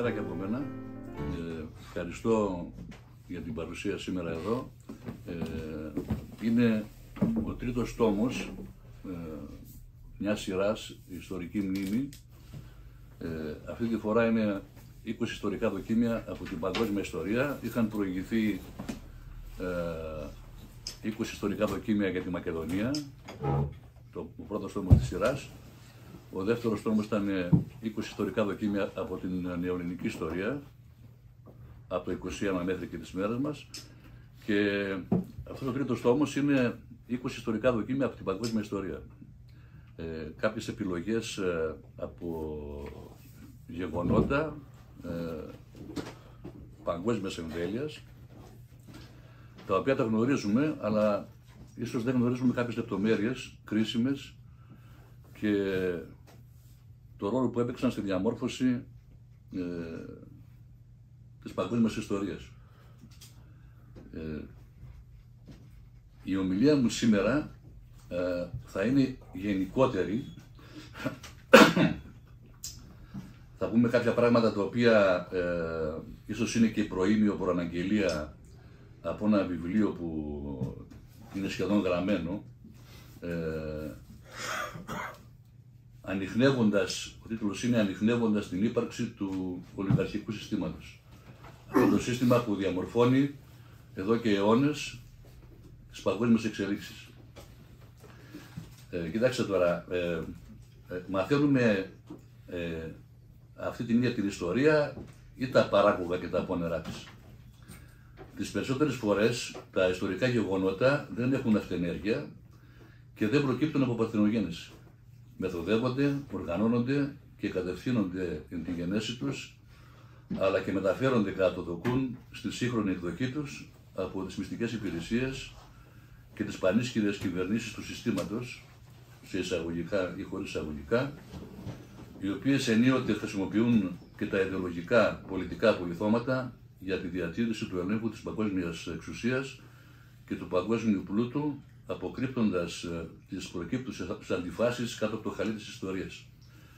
καλησπέρα και από μένα. Ευχαριστώ για την παρουσία σήμερα εδώ. Είναι ο τρίτος τόμος μιας σειράς ιστορική μνήμη. Αυτή τη φορά είναι 20 ιστορικά δοκίμια από την παγκόσμια ιστορία. Είχαν προηγηθεί 20 ιστορικά δοκίμια για τη Μακεδονία, ο πρώτος τόμος της σειράς. Ο δεύτερος τόμος ήταν 20 ιστορικά δοκίμια από την νεοελληνική ιστορία, από το 21 μέχρι και τις μέρες μας. Και αυτός ο τρίτος τόμος είναι 20 ιστορικά δοκίμια από την παγκόσμια ιστορία. Κάποιες επιλογές από γεγονότα παγκόσμιας εμβέλειας, τα οποία τα γνωρίζουμε, αλλά ίσως δεν γνωρίζουμε κάποιες λεπτομέρειες κρίσιμες και το ρόλο που έπαιξαν στη διαμόρφωση της παγκόσμιας ιστορίας. Η ομιλία μου σήμερα θα είναι γενικότερη. Θα πούμε κάποια πράγματα τα οποία ίσως είναι και προήμιο προαναγγελία από ένα βιβλίο που είναι σχεδόν γραμμένο, ο τίτλος είναι «Ανιχνεύοντας την ύπαρξη του ολιγαρχικού συστήματος». Αυτό το σύστημα που διαμορφώνει εδώ και αιώνες τις παγκόσμιες εξελίξεις. Κοιτάξτε τώρα, μαθαίνουμε αυτή την ίδια την ιστορία ή τα παράγωγα και τα απόνερά της. Τις περισσότερες φορές τα ιστορικά γεγονότα δεν έχουν αυτενέργεια και δεν προκύπτουν από παρθενογέννηση. Μεθοδεύονται, οργανώνονται και κατευθύνονται εν τη γενέση τους, αλλά και μεταφέρονται κατά το δοκούν στη σύγχρονη εκδοχή τους από τις μυστικές υπηρεσίες και τις πανίσχυρες κυβερνήσεις του συστήματος, σε εισαγωγικά ή χωρίς εισαγωγικά, οι οποίες ενίοτε χρησιμοποιούν και τα ιδεολογικά πολιτικά απολιθώματα για τη διατήρηση του ελέγχου της παγκόσμιας εξουσίας και του παγκόσμιου πλούτου, αποκρύπτοντας τις προκύπτουσες αντιφάσεις κάτω από το χαλί της ιστορίας.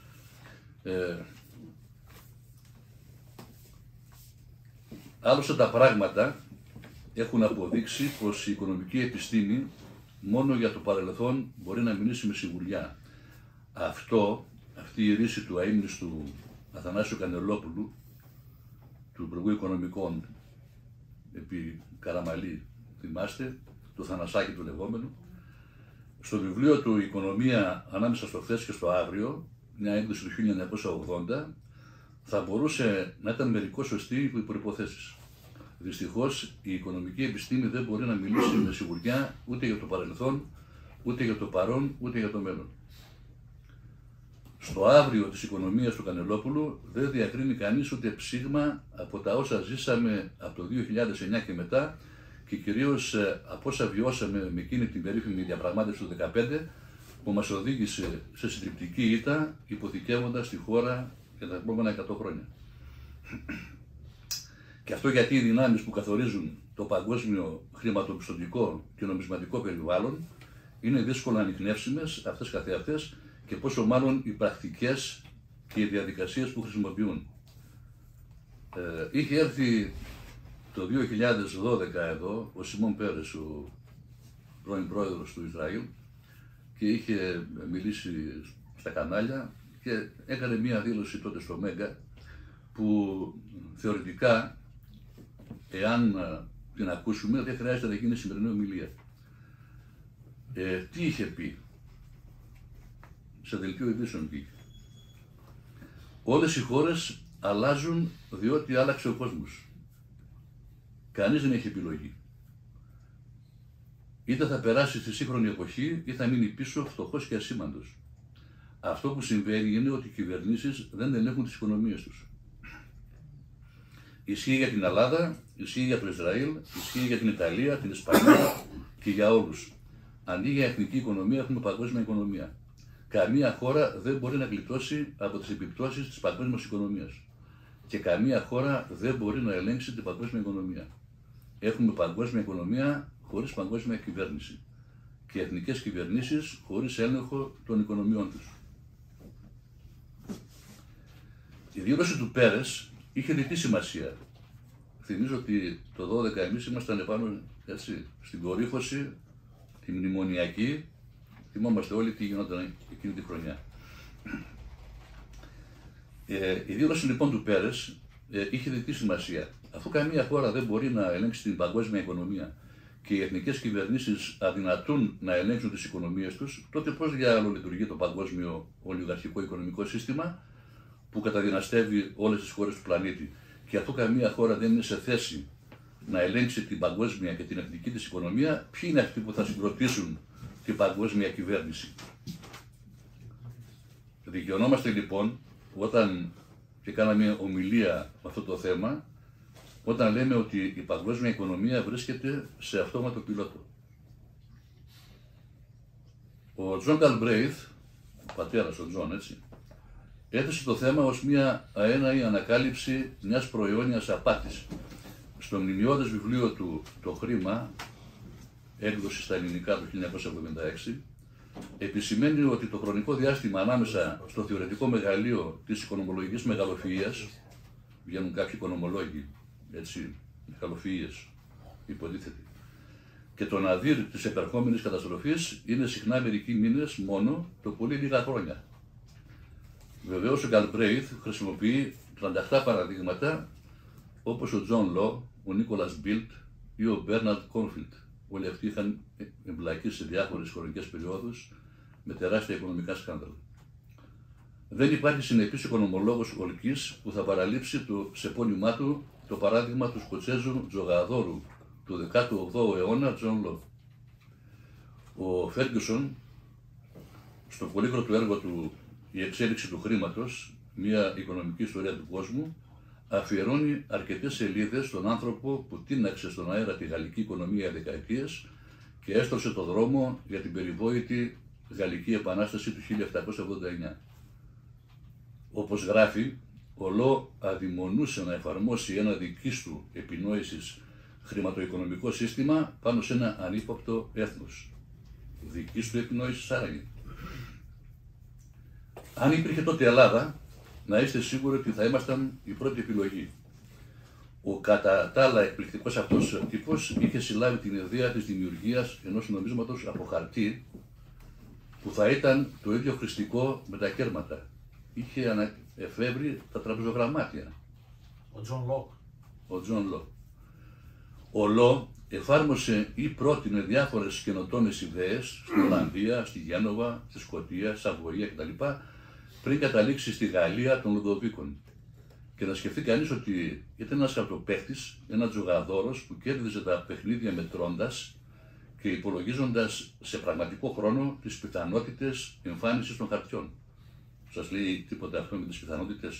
Άλλωστε τα πράγματα έχουν αποδείξει πως η οικονομική επιστήμη μόνο για το παρελθόν μπορεί να μιλήσει με σιγουριά. Αυτή η ρίση του αείμνηστου Αθανάσιου Κανελόπουλου, του Υπουργού Οικονομικών επί Καραμαλή, θυμάστε, το Θανασάκι του λεγόμενου, στο βιβλίο του «Οικονομία ανάμεσα στο χθες και στο αύριο», μια έκδοση του 1980, θα μπορούσε να ήταν μερικώς σωστή υπό προϋποθέσεις. Δυστυχώς η οικονομική επιστήμη δεν μπορεί να μιλήσει με σιγουριά ούτε για το παρελθόν, ούτε για το παρόν, ούτε για το μέλλον. Στο αύριο της οικονομίας του Κανελόπουλου δεν διακρίνει κανείς ούτε ψήγμα από τα όσα ζήσαμε από το 2009 και μετά και κυρίως από όσα βιώσαμε με εκείνη την περίφημη διαπραγμάτευση του 2015 που μας οδήγησε σε συντριπτική ήττα, υποθηκεύοντας τη χώρα για τα επόμενα 100 χρόνια. Και αυτό γιατί οι δυνάμεις που καθορίζουν το παγκόσμιο χρηματοπιστωτικό και νομισματικό περιβάλλον είναι δύσκολα ανιχνεύσιμες αυτές καθεαυτές και πόσο μάλλον οι πρακτικές και οι διαδικασίες που χρησιμοποιούν. Είχε έρθει το 2012 εδώ ο Σιμών Πέρες, ο πρώην πρόεδρος του Ισραήλ, και είχε μιλήσει στα κανάλια και έκανε μία δήλωση τότε στο Μέγκα που θεωρητικά, εάν την ακούσουμε, δεν χρειάζεται να γίνει σημερινή ομιλία. Τι είχε πει? Σε δελτίο ειδήσεων βγήκε. Όλες οι χώρες αλλάζουν διότι άλλαξε ο κόσμος. Κανείς δεν έχει επιλογή. Είτε θα περάσει στη σύγχρονη εποχή ή θα μείνει πίσω φτωχός και ασήμαντος. Αυτό που συμβαίνει είναι ότι οι κυβερνήσεις δεν ελέγχουν τις οικονομίες τους. Ισχύει για την Ελλάδα, ισχύει για το Ισραήλ, ισχύει για την Ιταλία, την Ισπανία και για όλους. Αντί για εθνική οικονομία έχουμε παγκόσμια οικονομία. Καμία χώρα δεν μπορεί να γλιτώσει από τις επιπτώσεις της παγκόσμιας οικονομίας. Και καμία χώρα δεν μπορεί να ελέγξει την παγκόσμια οικονομία. Έχουμε παγκόσμια οικονομία χωρίς παγκόσμια κυβέρνηση. Και εθνικές κυβερνήσεις χωρίς έλεγχο των οικονομιών τους. Η δήλωση του Πέρες είχε διτή σημασία. Θυμίζω ότι το 12 εμείς ήμασταν επάνω, έτσι, στην κορύφωση, τη μνημονιακή. Θυμόμαστε όλοι τι γινόταν εκείνη τη χρονιά. Η δήλωση λοιπόν του Πέρες είχε διτή σημασία. Αφού καμία χώρα δεν μπορεί να ελέγξει την παγκόσμια οικονομία και οι εθνικές κυβερνήσεις αδυνατούν να ελέγξουν τις οικονομίες τους, τότε πώς διάλογο λειτουργεί το παγκόσμιο ολιγαρχικό οικονομικό σύστημα που καταδυναστεύει όλες τις χώρες του πλανήτη? Και αφού καμία χώρα δεν είναι σε θέση να ελέγξει την παγκόσμια και την εθνική της οικονομία, ποιοι είναι αυτοί που θα συγκροτήσουν την παγκόσμια κυβέρνηση? Δικαιωνόμαστε λοιπόν, όταν και κάναμε ομιλία με αυτό το θέμα, όταν λέμε ότι η παγκόσμια οικονομία βρίσκεται σε αυτόματο πιλότο. Ο Τζον Γκαλμπρέιθ, ο πατέρας ο Τζον, έτσι, έθεσε το θέμα ως μια αέναη ανακάλυψη μιας προαιώνιας απάτης. Στο μνημειώδες βιβλίο του «Το χρήμα», έκδοση στα ελληνικά το 1976, επισημαίνει ότι το χρονικό διάστημα ανάμεσα στο θεωρητικό μεγαλείο της οικονομολογικής μεγαλοφυΐας, βγαίνουν κάποιοι οικονομολόγοι, έτσι, μεγαλοφυΐες, υποτίθεται, και το ναδύρ της επερχόμενης καταστροφής είναι συχνά μερικοί μήνες μόνο, το πολύ λίγα χρόνια. Βεβαίως ο Γκαλμπρέιθ χρησιμοποιεί 37 παραδείγματα, όπως ο Τζον Λο, ο Νίκολας Μπίλτ ή ο Μπέρναρντ Κόνφιλτ. Όλοι αυτοί είχαν εμπλακεί σε διάφορες χρονικές περιόδους με τεράστια οικονομικά σκάνδαλα. Δεν υπάρχει συνεπής οικονομολόγος ολκής που θα παραλείψει το σεπώνυμά του το παράδειγμα του Σκοτσέζου τζογαδόρου του 18ου αιώνα, Τζον Λο. Ο Φέργκιουσον, στο πολύγλωτο έργο του «Η εξέλιξη του χρήματος, μια οικονομική ιστορία του κόσμου», αφιερώνει αρκετές σελίδες στον άνθρωπο που τίναξε στον αέρα τη γαλλική οικονομία για δεκαετίες και έστρωσε το δρόμο για την περιβόητη Γαλλική Επανάσταση του 1789. Όπως γράφει, ο Λο αδειμονούσε να εφαρμόσει ένα δικής του επινόησης χρηματοοικονομικό σύστημα πάνω σε ένα ανύποπτο έθνος. Δικής του επινόησης άραγε. Αν υπήρχε τότε Ελλάδα, να είστε σίγουροι ότι θα ήμασταν η πρώτη επιλογή. Ο κατά τα άλλα εκπληκτικός αυτός τύπος είχε συλλάβει την ιδέα της δημιουργίας ενός νομίσματος από χαρτί που θα ήταν το ίδιο χρηστικό με τα κέρματα. Είχε εφεύρει τα τραπεζογραμμάτια. Ο Τζον Λοκ. Ο Τζον Λοκ. Ο Λο εφάρμοσε ή πρότεινε διάφορες καινοτόμες ιδέες στην Ολλανδία, στη Γένοβα, στη Σκωτία, στη Σαββοία κτλ. Πριν καταλήξει στη Γαλλία των Λουδοβίκων. Και να σκεφτεί κανείς ότι ήταν ένας χαρτοπαίχτης, ένας τζογαδόρος που κέρδιζε τα παιχνίδια μετρώντας και υπολογίζοντας σε πραγματικό χρόνο τις πιθανότητες εμφάνισης των χαρτιών. Σας λέει τίποτα αυτό με τις πιθανότητες?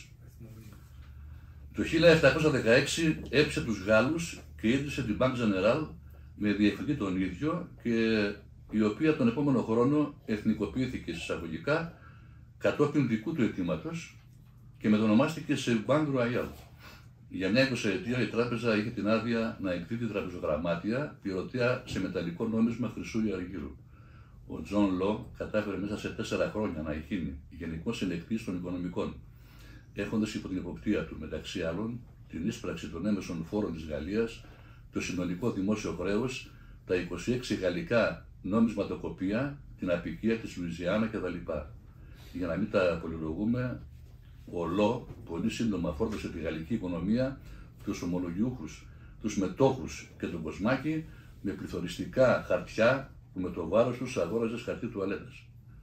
Το 1716 έπεισε τους Γάλλους και ίδρυσε την Banque Générale με διευθυντή τον ίδιο και η οποία τον επόμενο χρόνο εθνικοποιήθηκε εισαγωγικά κατόπιν δικού του αιτήματος και μετονομάστηκε σε Banque Royale. Για μια 20 ετία η τράπεζα είχε την άδεια να εκδίδει τραπεζογραμμάτια πυρωτεία σε μεταλλικό νόμισμα χρυσού ή αργύρου. Ο Τζον Λο κατάφερε μέσα σε 4 χρόνια να γίνει γενικός ελεκτής των οικονομικών, έχοντας υπό την εποπτεία του μεταξύ άλλων την ίσπραξη των έμεσων φόρων της Γαλλίας, το συνολικό δημόσιο χρέος, τα 26 γαλλικά νόμισματοκοπία, την αποικία της Λουιζιάννα κτλ. Για να μην τα πολυλογούμε, ο Λο πολύ σύντομα φόρτωσε τη γαλλική οικονομία, τους ομολογιούχους, τους μετόχους και τον κοσμάκι με πληθωριστικά χαρτιά που με το βάρος τους αγόραζε χαρτί τουαλέτας.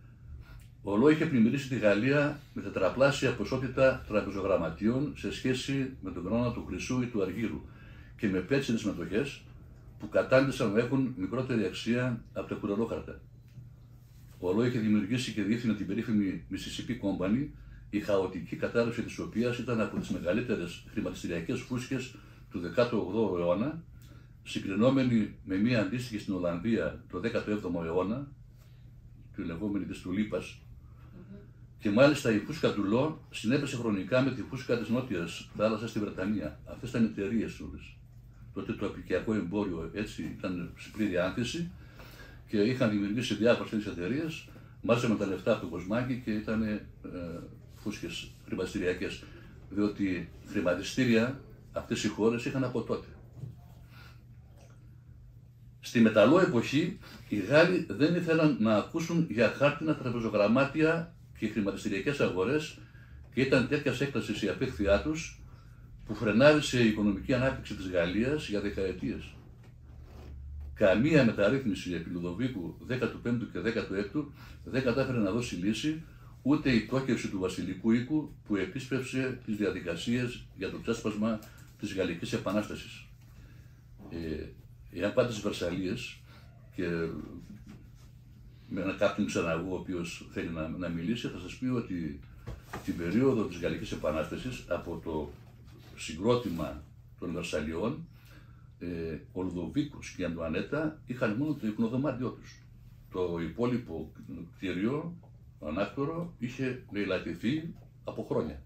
Ο Λο είχε πλημμυρίσει τη Γαλλία με τετραπλάσια ποσότητα τραπεζογραμματίων σε σχέση με τον κανόνα του χρυσού ή του αργύρου και με πέτσινες μετοχές που κατάντησαν να έχουν μικρότερη αξία από τα κουρελόχαρτα. Ο Λο είχε δημιουργήσει και διεύθυνε την περίφημη Mississippi Company, η χαοτική κατάρρευση της οποίας ήταν από τις μεγαλύτερες χρηματιστηριακές φούσκες του 18ου αιώνα, συγκρινόμενη με μία αντίστοιχη στην Ολλανδία το 17ο αιώνα, τη λεγόμενη της Τουλίπας, και μάλιστα η φούσκα του Λο συνέπεσε χρονικά με τη φούσκα της Νότιας Θάλασσας στη Βρετανία. Αυτές ήταν εταιρείες όλες. Τότε το απικιακό εμπόριο έτσι ήταν σε πλήρη άνθηση και είχαν δημιουργήσει διάφορες τέτοιες εταιρείες, μάζεψαν τα λεφτά από το κοσμάκι και ήταν φούσκες χρηματιστηριακές. διότι χρηματιστήρια αυτές οι χώρες είχαν από τότε. Στη μεταλλό εποχή οι Γάλλοι δεν ήθελαν να ακούσουν για χάρτινα τραπεζογραμμάτια και χρηματιστηριακές αγορές και ήταν τέτοιας έκτασης η απέχθειά τους που φρενάρισε η οικονομική ανάπτυξη της Γαλλίας για δεκαετίες. Καμία μεταρρύθμιση επί Λουδοβίκου 15ου και 16ου δεν κατάφερε να δώσει λύση, ούτε η πτώχευση του βασιλικού οίκου που επίσπευσε τις διαδικασίες για το ξέσπασμα της Γαλλικής Επανάστασης. Εάν πάτε στις Βερσαλίες και με έναν κάποιον ξαναγού ο οποίος θέλει να μιλήσει, θα σας πει ότι την περίοδο της Γαλλικής Επανάστασης, από το συγκρότημα των Βερσαλιών, ο Λουδοβίκος και η Αντουανέτα είχαν μόνο το υπνοδωμάτιό τους. Το υπόλοιπο κτίριο, το ανάκτορο, είχε λαιλατηθεί από χρόνια.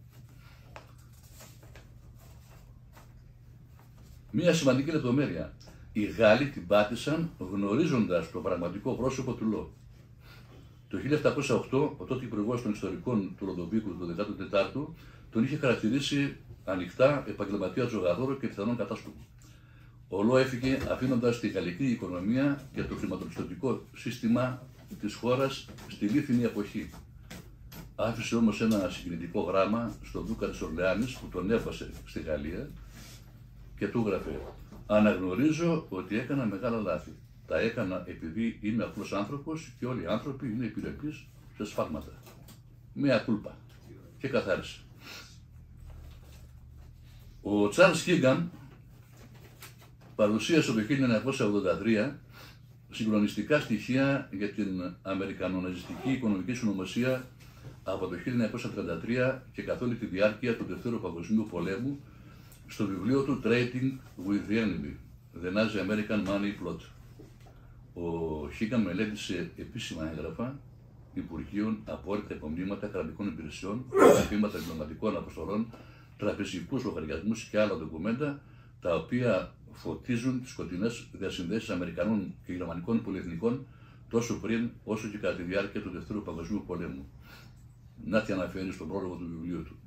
Μία σημαντική λεπτομέρεια. Οι Γάλλοι την πάτησαν γνωρίζοντας το πραγματικό πρόσωπο του Λο. Το 1708, ο τότε υπουργός των ιστορικών του Λουδοβίκου του 14ου, τον είχε χαρακτηρίσει ανοιχτά επαγγελματία τζογαδόρο και πιθανόν κατάσκοπο. Ο Λο έφυγε αφήνοντας τη γαλλική οικονομία και το χρηματοπιστωτικό σύστημα της χώρας στη λίθινη εποχή. Άφησε όμως ένα συγκινητικό γράμμα στον Δούκα της Ορλεάνης που τον έβασε στη Γαλλία και του έγραφε: «Αναγνωρίζω ότι έκανα μεγάλα λάθη. Τα έκανα επειδή είμαι απλός άνθρωπος και όλοι οι άνθρωποι είναι επιρρεπείς σε σφάλματα. Μea culpa». Και καθάρισε. Ο Τσάρλς Χίγκαν παρουσίασε το 1983 συγκλονιστικά στοιχεία για την αμερικανοναζιστική οικονομική συνωμοσία από το 1933 και καθ' όλη τη διάρκεια του Δευτέρου Παγκοσμίου Πολέμου στο βιβλίο του Trading with the Enemy, The Nazi American Money Plot. Ο Χίγκαν μελέτησε επίσημα έγγραφα υπουργείων, απόρριτα υπομνήματα κρατικών υπηρεσιών, γραφήματα διπλωματικών αποστολών, τραπεζικούς λογαριασμούς και άλλα ντοκουμέντα, τα οποία φωτίζουν τις σκοτεινές διασυνδέσεις Αμερικανών και Γερμανικών πολυεθνικών τόσο πριν όσο και κατά τη διάρκεια του Δευτέρου Παγκοσμίου Πολέμου. Να τι αναφέρει στον πρόλογο του βιβλίου του.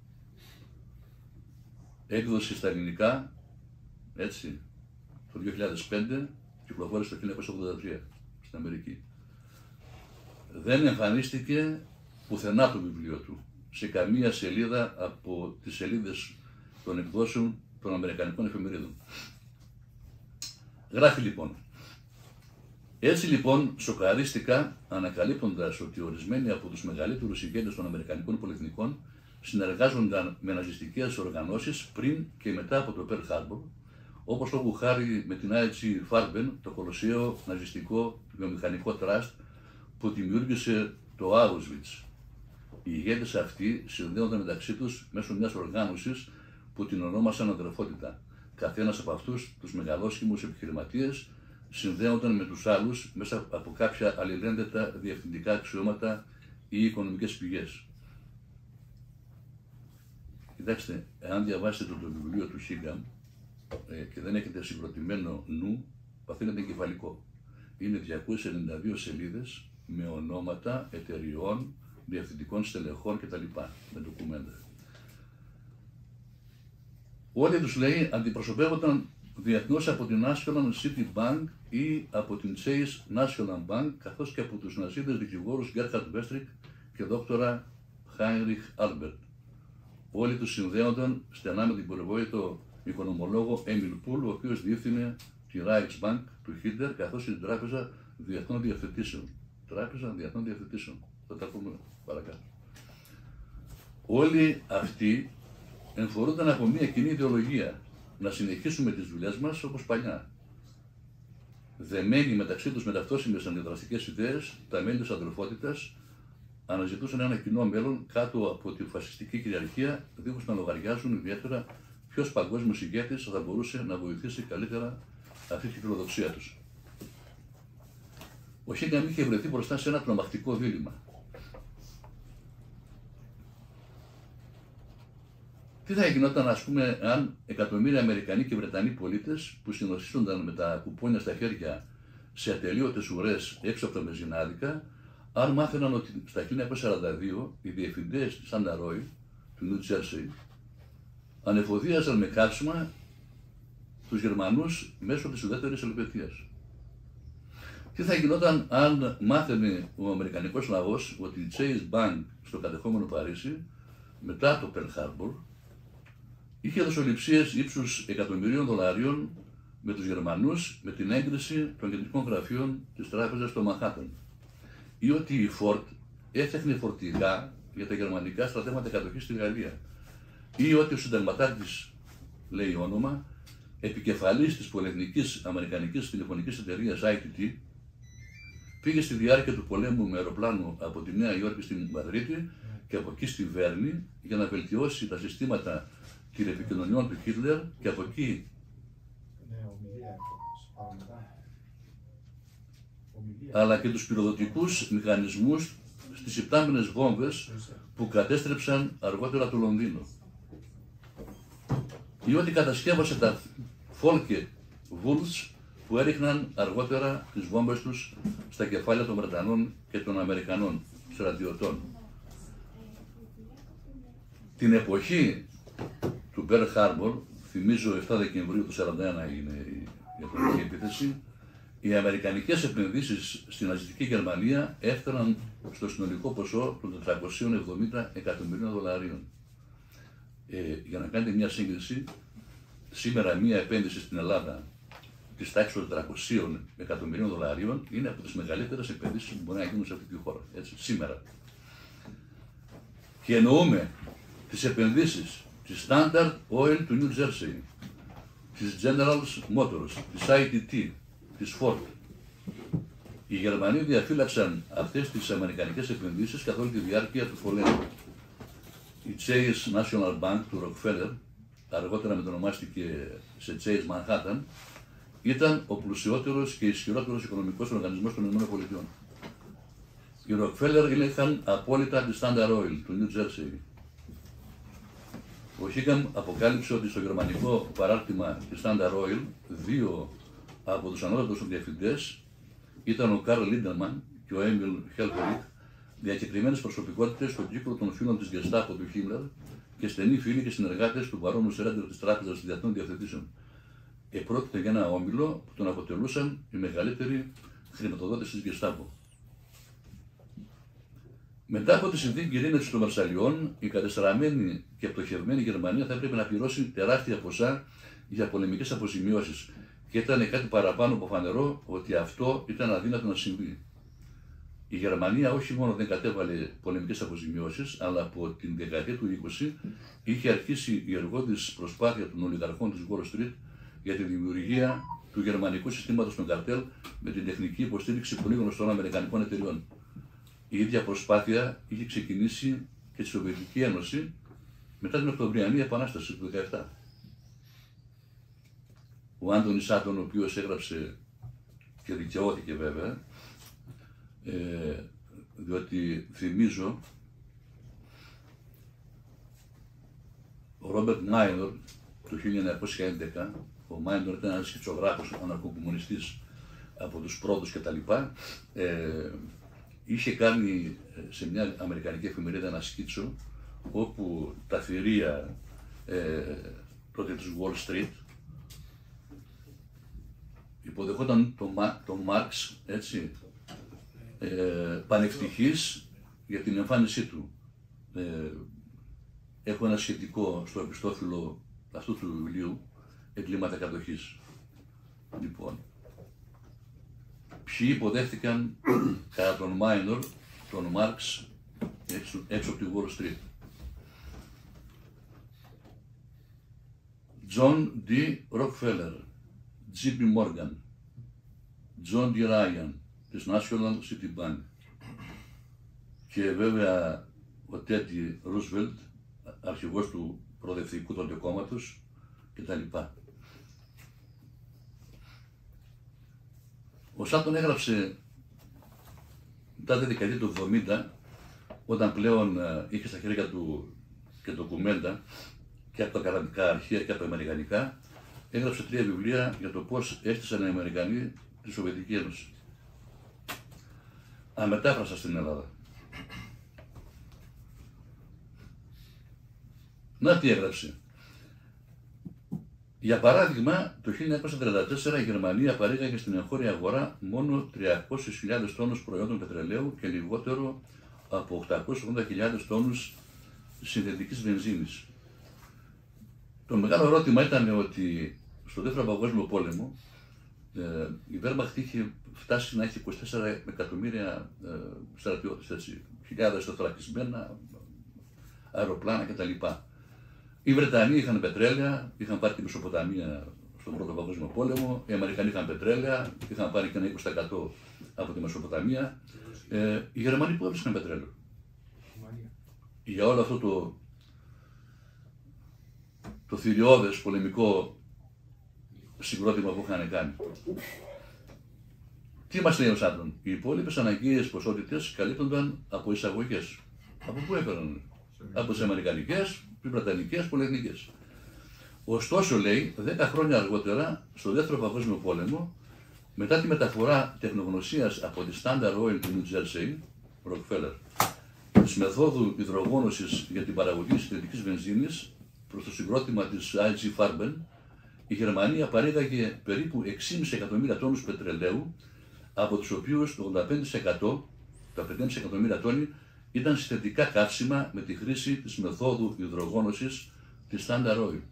Έκδοση στα ελληνικά, έτσι, το 2005, κυκλοφόρησε το 1983 στην Αμερική. Δεν εμφανίστηκε πουθενά το βιβλίο του, σε καμία σελίδα από τις σελίδες των εκδόσεων των Αμερικανικών εφημερίδων. Γράφει λοιπόν: «Έτσι λοιπόν σοκαρίστηκα ανακαλύπτοντας ότι ορισμένοι από τους μεγαλύτερους ηγέτες των Αμερικανικών πολυεθνικών συνεργάζονταν με ναζιστικές οργανώσεις πριν και μετά από το Pearl Harbor, όπως λόγου χάρη με την I.G. Farben, το κολοσσιαίο ναζιστικό βιομηχανικό τραστ που δημιούργησε το Auschwitz. Οι ηγέτες αυτοί συνδέονταν μεταξύ τους μέσω μιας οργάνωσης που την ονόμασαν αδερφότητα. Καθένας από αυτούς τους μεγαλόσχημους επιχειρηματίες συνδέονταν με τους άλλους μέσα από κάποια αλληλένδετα διευθυντικά αξιώματα ή οικονομικές πηγές». Κοιτάξτε, εάν διαβάσετε το βιβλίο του Χίγκαν και δεν έχετε συγκροτημένο νου, παθαίνετε εγκεφαλικό. Είναι 292 σελίδες με ονόματα εταιριών, διευθυντικών στελεχών κτλ. Με ντοκουμέντα. Όλοι τους, λέει, αντιπροσωπεύονταν διεθνώς από την National City Bank ή από την Chase National Bank, καθώς και από τους ναζίδες δικηγόρους Gerhard Westrick και δόκτορα Heinrich Albert. Όλοι τους συνδέονταν στενά με την περιβόητο οικονομολόγο Emil Pool, ο οποίος διεύθυνε τη Reichsbank του Hitler, καθώς και την Τράπεζα Διεθνών Διευθετήσεων. Τράπεζα Διεθνών Διευθετήσεων. Θα τα πούμε παρακάτω. Όλοι αυτοί εμφορούνταν από μια κοινή ιδεολογία, να συνεχίσουμε τις δουλειές μας όπως παλιά. Δεμένοι μεταξύ τους με ταυτόσιμες αντιδραστικές ιδέες, τα μέλη της αδελφότητας αναζητούσαν ένα κοινό μέλλον κάτω από τη φασιστική κυριαρχία, δίχως να λογαριάζουν ιδιαίτερα ποιος παγκόσμιος ηγέτης θα μπορούσε να βοηθήσει καλύτερα αυτή τη φιλοδοξία τους. Ο Χίγκαν είχε βρεθεί μπροστά σε ένα τρομακτικό δίλημμα. Τι θα γινόταν, ας πούμε, αν εκατομμύρια Αμερικανοί και Βρετανοί πολίτες που συνοστίζονταν με τα κουπόνια στα χέρια σε ατελείωτες ουρές έξω από τα μπενζινάδικα, αν μάθαιναν ότι στα 1942 οι διευθυντές της Άντα Ρόι, του Νιου Τζέρσεϊ, ανεφοδιάζαν με κάψιμα τους Γερμανούς μέσω της ουδέτερης Ελβετίας. Τι θα γινόταν αν μάθαινε ο Αμερικανικός λαός ότι η Chase Bank στο κατεχόμενο Παρίσι, μετά το Pearl Harbor, είχε δοσοληψίες ύψους $100.000.000 με τους Γερμανούς με την έγκριση των κεντρικών γραφείων της τράπεζας στο Μανχάτεν, ή ότι η Ford έφτιαχνε φορτηγά για τα γερμανικά στρατεύματα κατοχής στη Γαλλία, ή ότι ο συνταγματάρχης, λέει όνομα, επικεφαλής της πολυεθνικής αμερικανικής τηλεφωνικής εταιρείας ITT, πήγε στη διάρκεια του πολέμου με αεροπλάνο από τη Νέα Υόρκη στη Μαδρίτη και από εκεί στη Βέρνη για να βελτιώσει τα συστήματα τηλεπικοινωνιών του Χίτλερ και από εκεί αλλά και τους πυροδοτικούς μηχανισμούς στις υπτάμενες βόμβες που κατέστρεψαν αργότερα το Λονδίνο. Ή ότι κατασκεύασε τα Φόλκε Βούλτς που έριχναν αργότερα τις βόμβες τους στα κεφάλια των Βρετανών και των Αμερικανών στρατιωτών. Την εποχή του Pearl Harbor, θυμίζω 7 Δεκεμβρίου του 1941 έγινε η ατομική επίθεση, οι αμερικανικές επενδύσεις στην ναζιστική Γερμανία έφταναν στο συνολικό ποσό των $470 εκατομμυρίων. Για να κάνετε μια σύγκριση, σήμερα μια επένδυση στην Ελλάδα της τάξης των $400 εκατομμυρίων είναι από τις μεγαλύτερες επενδύσεις που μπορεί να γίνουν σε αυτή τη χώρα, έτσι, σήμερα. Και εννοούμε τις επενδύσεις της Standard Oil του New Jersey, της General Motors, της ITT, της Ford. Οι Γερμανοί διαφύλαξαν αυτές τις αμερικανικές επενδύσεις καθ' όλη τη διάρκεια του πολέμου. Η Chase National Bank του Rockefeller, αργότερα μετονομάστηκε σε Chase Manhattan, ήταν ο πλουσιότερος και ισχυρότερος οικονομικός οργανισμός των ΗΠΑ. Οι Rockefeller είχαν απόλυτα τη Standard Oil του New Jersey. Ο Χίγκαμ αποκάλυψε ότι στο γερμανικό παράρτημα της Standard Oil, δύο από τους ανώτατους διευθυντές ήταν ο Καρλ Λίντερμαν και ο Έμιλ Χέλφερικ, διακεκριμένες προσωπικότητες στον κύκλο των φίλων της Γκεστάπο του Χίμλερ και στενοί φίλοι και συνεργάτες του Μπαρόνου Σρέντερ της Τράπεζας Διεθνών Διευθετήσεων. Επρόκειται για ένα όμιλο που τον αποτελούσαν οι μεγαλύτεροι χρηματοδότες της Γκεστάπο. Μετά από τη συνθήκη ειρήνευσης των Βαρσαλιών, η κατεστραμμένη και πτωχευμένη Γερμανία θα έπρεπε να πληρώσει τεράστια ποσά για πολεμικές αποζημιώσεις. Και ήταν κάτι παραπάνω από φανερό ότι αυτό ήταν αδύνατο να συμβεί. Η Γερμανία όχι μόνο δεν κατέβαλε πολεμικές αποζημιώσεις, αλλά από την δεκαετία του 20 είχε αρχίσει η εργότης προσπάθεια των ολιγαρχών της Wall Street για τη δημιουργία του γερμανικού συστήματος των καρτέλ με την τεχνική υποστήριξη πολύ γνωστών αμερικανικών εταιριών. Η ίδια προσπάθεια είχε ξεκινήσει και στη Σοβιετική Ένωση μετά την Οκτωβριανή Επανάσταση του 1917. Ο Άντωνι Σάτον, ο οποίος έγραψε και δικαιώθηκε βέβαια, διότι θυμίζω ο Ρόμπερτ Μάινορ το 1911, ο Μάινορ ήταν ένας σχιτσογράφος, αναρχοκομμουνιστής από τους πρώτους κτλ. Είχε κάνει σε μια αμερικανική εφημερίδα ένα σκίτσο όπου τα θηρία τότε της Wall Street υποδεχόταν τον Μάρξ, έτσι, πανευτυχής για την εμφάνισή του. Έχω ένα σχετικό στο επιστόφυλλο αυτού του βιβλίου, «Εγκλήματα κατοχής». Λοιπόν, ποιοι υποδέχτηκαν κατά τον Μάινορ, τον Μάρξ, έξω από τη Wall Street. John D. Rockefeller, J.P. Morgan, John D. Ryan της National City Bank και βέβαια ο Τέντι Ρούσβελτ, αρχηγός του προοδευτικού τότε κόμματος κτλ. Ο Σάτον έγραψε μετά τη δεκαετία του 70, όταν πλέον είχε στα χέρια του και ντοκουμέντα και από τα καναδικά αρχεία και από τα αμερικανικά, έγραψε 3 βιβλία για το πώς έστησαν οι Αμερικανοί τη Σοβιετική Ένωση. Αμετάφρασα στην Ελλάδα. Να τι έγραψε. Για παράδειγμα, το 1934 η Γερμανία παρήγαγε στην εγχώρια αγορά μόνο 300.000 τόνους προϊόντων πετρελαίου και λιγότερο από 880.000 τόνους συνθετικής βενζίνης. Το μεγάλο ερώτημα ήταν ότι στο Δεύτερο Παγκόσμιο Πόλεμο η Wehrmacht είχε φτάσει να έχει 24 εκατομμύρια στρατιώτες, χιλιάδες τεθωρακισμένα, αεροπλάνα κτλ. Οι Βρετανοί είχαν πετρέλαια, είχαν πάρει τη Μεσοποταμία στον Πρώτο Παγκόσμιο Πόλεμο, οι Αμερικανοί είχαν πετρέλαια, είχαν πάρει και ένα 20% από τη Μεσοποταμία. Οι Γερμανοί που έβρισκαν πετρέλαιο. Για όλο αυτό το θηριώδες πολεμικό συγκρότημα που είχαν κάνει. Τι μας λέει ο Σάντον? Οι υπόλοιπες αναγκαίες ποσότητες καλύπτονταν από εισαγωγές. Από πού έφεραν? Από τις αμερικανικές, τις βρετανικές, πολυεθνικές. Ωστόσο, λέει, 10 χρόνια αργότερα, στο Δεύτερο Παγκόσμιο Πόλεμο, μετά τη μεταφορά τεχνογνωσίας από τη Standard Oil του New Jersey, Rockefeller, της μεθόδου υδρογόνωσης για την παραγωγή συνθετικής βενζίνης προς το συγκρότημα της IG Farben, η Γερμανία παρήγαγε περίπου 6,5 εκατομμύρια τόνους πετρελαίου, από τους οποίους το 85%, τα 5,5 εκατομμύρια τόνοι, ήταν συνθετικά καύσιμα με τη χρήση της μεθόδου υδρογόνωσης της Standard Oil.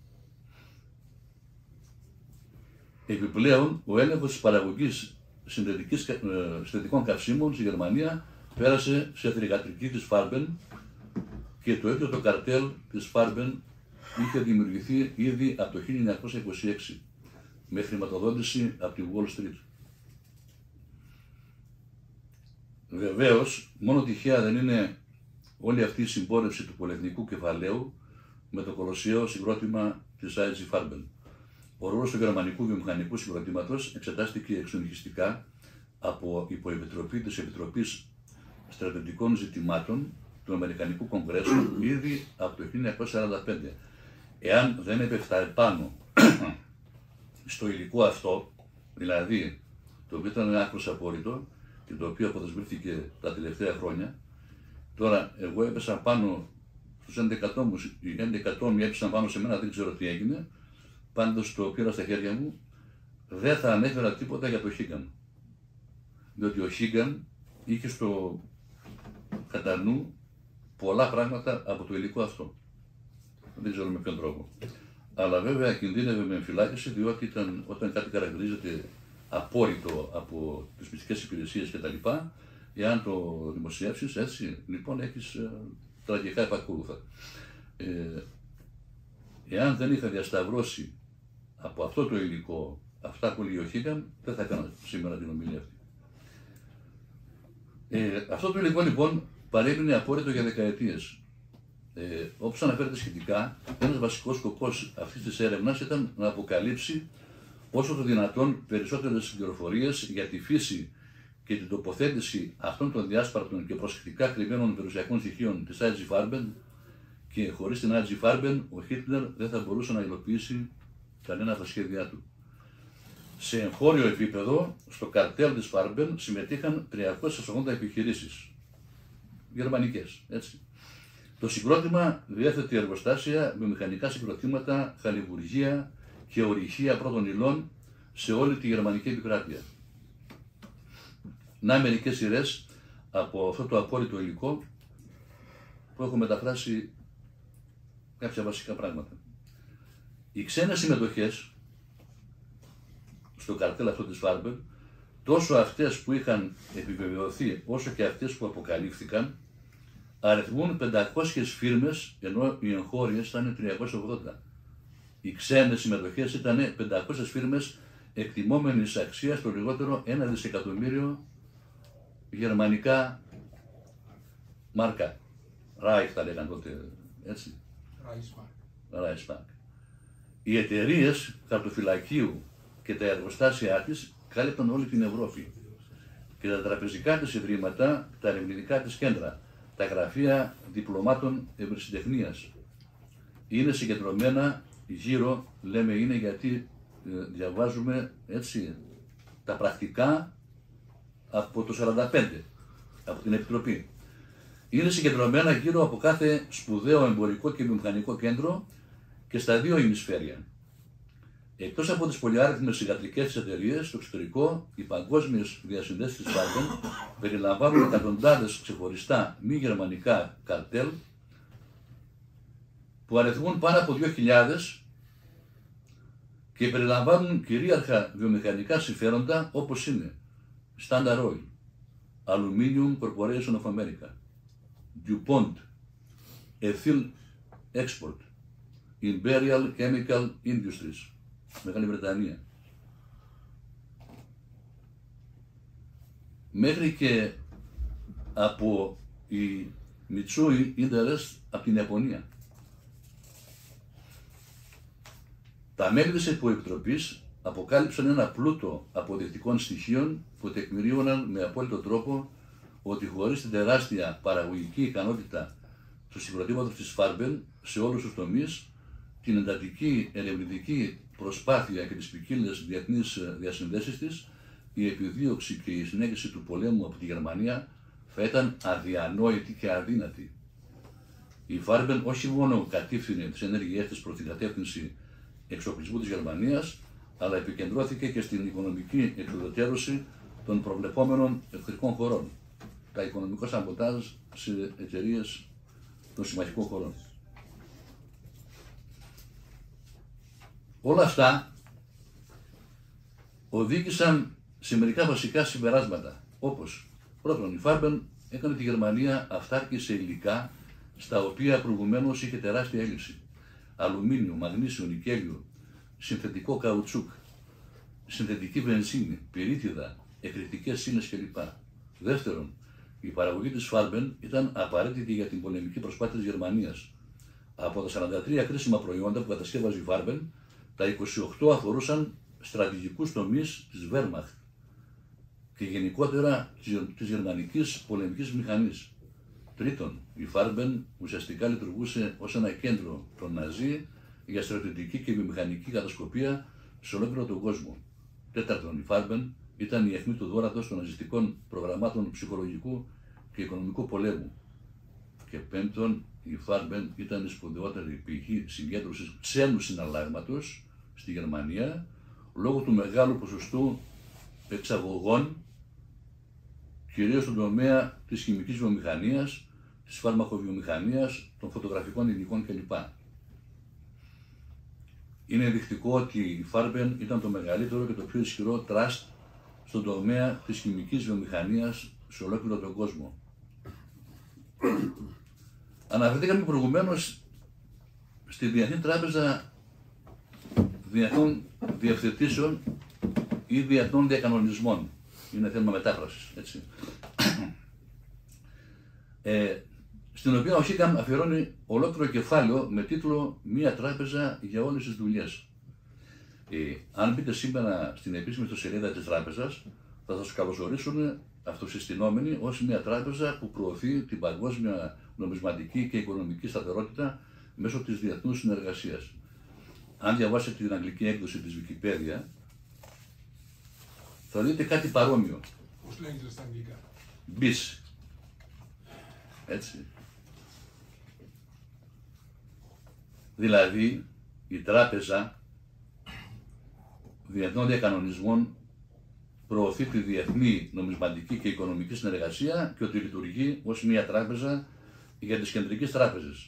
Επιπλέον, ο έλεγχος της παραγωγής συνθετικών καυσίμων στη Γερμανία πέρασε σε θυγατρική της Farben και το ίδιο το καρτέλ της Farben είχε δημιουργηθεί ήδη από το 1926 με χρηματοδότηση από τη Wall Street. Βεβαίως, μόνο τυχαία δεν είναι όλη αυτή η συμπόρευση του πολυεθνικού κεφαλαίου με το κολοσσιαίο συγκρότημα της IG Farben. Ο ρόλος του γερμανικού βιομηχανικού συγκροτήματος εξετάστηκε εξονυχιστικά από υποεπιτροπή της Επιτροπής Στρατιωτικών Ζητημάτων του Αμερικανικού Κογκρέσου ήδη από το 1945. Εάν δεν έπεφτα επάνω στο υλικό αυτό, δηλαδή το οποίο ήταν άκρως απόρριτο και το οποίο αποδεσμεύτηκε τα τελευταία χρόνια, τώρα εγώ έπεσα πάνω στους 11 τόμους, οι 11 τόμοι έπεσαν πάνω σε μένα, δεν ξέρω τι έγινε, πάντως το πήρα στα χέρια μου, δεν θα ανέφερα τίποτα για το Χίγκαν. Διότι ο Χίγκαν είχε στο κατά νου πολλά πράγματα από το υλικό αυτό. Δεν ξέρω με ποιον τρόπο. Αλλά βέβαια κινδύνευε με εμφυλάκηση, διότι όταν κάτι χαρακτηρίζεται απόρριτο από τις μυστικές υπηρεσίες κτλ., εάν το δημοσιεύσεις έτσι, λοιπόν έχεις τραγικά επακόλουθα. Εάν δεν είχα διασταυρώσει από αυτό το υλικό αυτά που λέει ο Χίγκαν, δεν θα έκανα σήμερα την ομιλία αυτή. Αυτό το υλικό λοιπόν παρέμεινε απόρριτο για δεκαετίες. Όπως αναφέρεται σχετικά, ένας βασικός σκοπός αυτής της έρευνας ήταν να αποκαλύψει όσο το δυνατόν περισσότερες πληροφορίες για τη φύση και την τοποθέτηση αυτών των διάσπαρτων και προσεκτικά κρυμμένων περιουσιακών στοιχείων της IG Farben, και χωρίς την IG Farben ο Χίτλερ δεν θα μπορούσε να υλοποιήσει κανένα από τα σχέδιά του. Σε εγχώριο επίπεδο, στο καρτέλ της Farben συμμετείχαν 380 επιχειρήσεις γερμανικές, έτσι. Το συγκρότημα διέθετε εργοστάσια, βιομηχανικά συγκροτήματα, χαλιβουργία και ορυχεία πρώτων υλών σε όλη τη γερμανική επικράτεια. Να μερικές σειρές από αυτό το απόρριτο υλικό που έχω μεταφράσει κάποια βασικά πράγματα. Οι ξένες συμμετοχές στο καρτέλ αυτό της Farben, τόσο αυτές που είχαν επιβεβαιωθεί όσο και αυτές που αποκαλύφθηκαν, αριθμούν 500 φίρμες, ενώ οι εγχώριες ήταν 380. Οι ξένες συμμετοχές ήταν 500 φίρμες εκτιμόμενης αξίας το λιγότερο 1 δισεκατομμύριο γερμανικά μάρκα. Ράιχ θα λέγαν τότε, έτσι. Reichsmark. Οι εταιρείες χαρτοφυλακίου και τα εργοστάσια της κάλυπταν όλη την Ευρώπη και τα τραπεζικά της ιδρύματα, τα ερευνητικά της κέντρα, τα γραφεία διπλωμάτων ευρεσιτεχνίας είναι συγκεντρωμένα γύρω, λέμε είναι γιατί διαβάζουμε έτσι τα πρακτικά από το 45, από την Επιτροπή. Είναι συγκεντρωμένα γύρω από κάθε σπουδαίο εμπορικό και βιομηχανικό κέντρο και στα δύο ημισφαίρια. Εκτός από τις πολυάριθμες θυγατρικές της εταιρείες, στο εξωτερικό, οι παγκόσμιες διασυνδέσεις της Farben περιλαμβάνουν εκατοντάδες ξεχωριστά μη γερμανικά καρτέλ που αριθμούν πάνω από 2.000 και περιλαμβάνουν κυρίαρχα βιομηχανικά συμφέροντα όπως είναι Standard Oil, Aluminium Corporation of America, DuPont, Ethyl Export, Imperial Chemical Industries, Μεγάλη Βρετανία. Μέχρι και από η Mitsui Interest από την Ιαπωνία. Τα μέλη της Υποεπιτροπής αποκάλυψαν ένα πλούτο αποδεικτικών στοιχείων που τεκμηρίωναν με απόλυτο τρόπο ότι χωρίς την τεράστια παραγωγική ικανότητα του συγκροτήματος της Farben σε όλους τους τομείς, την εντατική ερευνητική προσπάθεια και τις ποικίλες διεθνείς διασυνδέσεις της, η επιδίωξη και η συνέχιση του πολέμου από τη Γερμανία θα ήταν αδιανόητη και αδύνατη. Η Farben όχι μόνο κατήφθηνε τις ενέργειές της προς την κατεύθυνση εξοπλισμού της Γερμανίας, αλλά επικεντρώθηκε και στην οικονομική εξουδετερώση των προβλεπόμενων εχθρικών χωρών, τα οικονομικό σαμποτάζ σε εταιρείες των συμμαχικών χωρών. Όλα αυτά οδήγησαν σε μερικά βασικά συμπεράσματα, όπως πρώτον, η Farben έκανε τη Γερμανία αυτάρκη σε υλικά στα οποία προηγουμένως είχε τεράστια έλλειψη. Αλουμίνιο, μαγνήσιο, νικέλιο, συνθετικό καουτσούκ, συνθετική βενζίνη, πυρίτιδα, εκρηκτικές ύλες κλπ. Δεύτερον, η παραγωγή της Farben ήταν απαραίτητη για την πολεμική προσπάθεια της Γερμανίας. Από τα 43 κρίσιμα προϊόντα που κατασκεύαζε η Farben, τα 28 αφορούσαν στρατηγικούς τομείς της Wehrmacht και γενικότερα της γερμανικής πολεμικής μηχανής. Τρίτον, η Farben ουσιαστικά λειτουργούσε ως ένα κέντρο των Ναζί για στρατιωτική και βιομηχανική κατασκοπία σε ολόκληρο τον κόσμο. Τέταρτον, η Farben ήταν η αιχμή του δώρατος των ναζιστικών προγραμμάτων ψυχολογικού και οικονομικού πολέμου. Και πέμπτον, η Farben ήταν η σπουδαιότερη πηγή συγκέντρωσης ξένου συναλλάγματος στη Γερμανία λόγω του μεγάλου ποσοστού εξαγωγών, κυρίως στον τομέα της χημικής βιομηχανίας, της φαρμακοβιομηχανίας, των φωτογραφικών υλικών κλπ. Είναι ενδεικτικό ότι η Farben ήταν το μεγαλύτερο και το πιο ισχυρό τραστ στον τομέα της χημικής βιομηχανίας σε ολόκληρο τον κόσμο. Αναφερθήκαμε προηγουμένως στη Διεθνή Τράπεζα Διεθνών Διευθετήσεων ή Διεθνών Διακανονισμών. Είναι θέμα μετάφρασης, έτσι. Στην οποία ο Χίκαμ αφιερώνει ολόκληρο κεφάλαιο με τίτλο «Μία τράπεζα για όλες τις δουλειές». Αν μπείτε σήμερα στην επίσημη ιστοσελίδα της τράπεζας, θα σας καλωσορίσουν αυτοσυστηνόμενοι ως μια τράπεζα που προωθεί την παγκόσμια νομισματική και οικονομική σταθερότητα μέσω της διεθνούς συνεργασίας. Αν διαβάσετε την αγγλική έκδοση της Wikipedia, θα δείτε κάτι παρόμοιο. Πώς λέγεται στα αγγλικά? BIS. Έτσι. Δηλαδή, η τράπεζα διεθνών διακανονισμών προωθεί τη διεθνή νομισματική και οικονομική συνεργασία και ότι λειτουργεί ως μια τράπεζα για τις κεντρικές τράπεζες.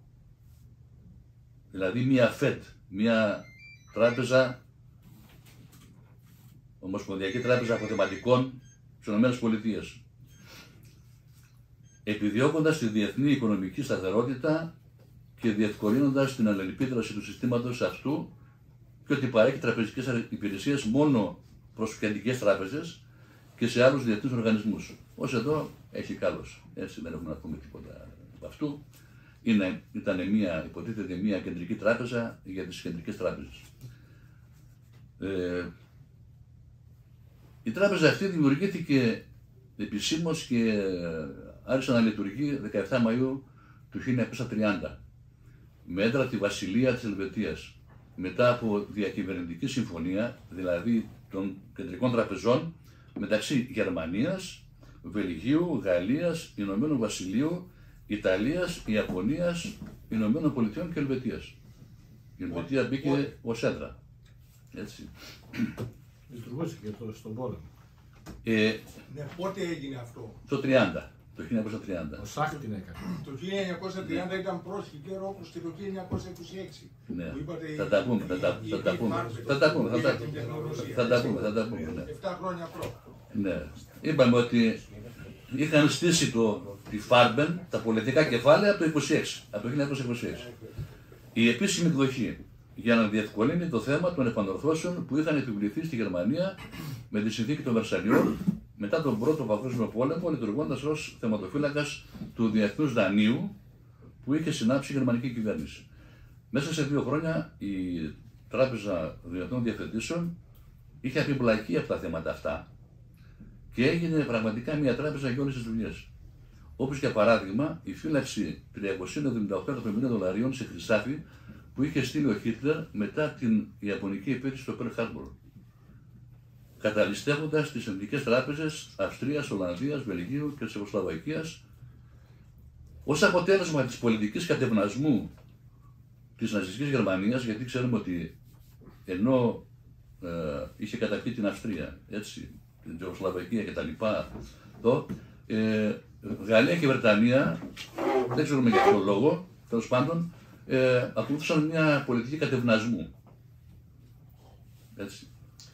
Δηλαδή μια FED, μια τράπεζα, Ομοσπονδιακή Τράπεζα Αποθεματικών στις ΗΠΑ. Επιδιώκοντας τη διεθνή οικονομική σταθερότητα και διευκολύνοντας την αλληλεπίδραση του συστήματος αυτού και ότι παρέχει τραπεζικές υπηρεσίες μόνο προς κεντρικές τράπεζες και σε άλλους διεθνείς οργανισμούς. Ως εδώ έχει καλώς. Έτσι δεν έχουμε να πούμε τίποτα από αυτού. Υποτίθεται μια κεντρική τράπεζα για τις κεντρικές τράπεζες. Η τράπεζα αυτή δημιουργήθηκε επισήμως και άρχισε να λειτουργεί 17 Μαΐου του 1930 με έδρα τη Βασιλεία της Ελβετίας, μετά από διακυβερνητική συμφωνία, δηλαδή των κεντρικών τραπεζών μεταξύ Γερμανίας, Βελγίου, Γαλλίας, Ηνωμένου Βασιλείου, Ιταλίας, Ιαπωνίας, Ηνωμένων Πολιτειών και Ελβετίας. Η Ελβετία μπήκε ως έδρα. Έτσι. Λειτουργούσε και στον πόλεμο. Ναι, πότε έγινε αυτό? Το 30. Το 1930. Ο Σάχ την έκανε. Το 1930 ήταν πρόσφυγε όπως και το 1926. Ναι. Που είπατε, Θα τα πούμε. Θα τα πούμε. 7 χρόνια πρώτα. Ναι. Είπαμε ότι είχαν στήσει τη Φάρμπεν, τα πολιτικά κεφάλαια από το 1926. Από το 1926. Η επίσημη εκδοχή για να διευκολύνει το θέμα των επανορθώσεων που είχαν επιβληθεί στη Γερμανία με τη συνθήκη των Βερσαλιών μετά τον Πρώτο Παγκόσμιο Πόλεμο, λειτουργώντας ως θεματοφύλακας του διεθνούς δανείου που είχε συνάψει η γερμανική κυβέρνηση. Μέσα σε 2 χρόνια η Τράπεζα Διεθνών Διευθετήσεων είχε επιπλακεί από τα θέματα αυτά και έγινε πραγματικά μια τράπεζα για όλες τις δουλειές. Όπως για παράδειγμα η φύλαξη 378 εκατομμυρίων δολαρίων σε χρυσάφι που είχε στείλει ο Χίτλερ μετά την Ιαπωνική επίθεση στο Πέρλ Χάρμπορ, καταλυστεύοντας τις εθνικές τράπεζες Αυστρίας, Ολλανδίας, Βελγίου και Τσεχοσλοβακίας ως αποτέλεσμα της πολιτικής κατευνασμού της ναζιστικής Γερμανίας, γιατί ξέρουμε ότι ενώ είχε καταπεί την Αυστρία, έτσι, την Τσεχοσλοβακία κτλ. Γαλλία και Βρετανία, δεν ξέρουμε για ποιο λόγο, τέλος πάντων, ακολούθησαν μια πολιτική κατευνασμού. Έτσι.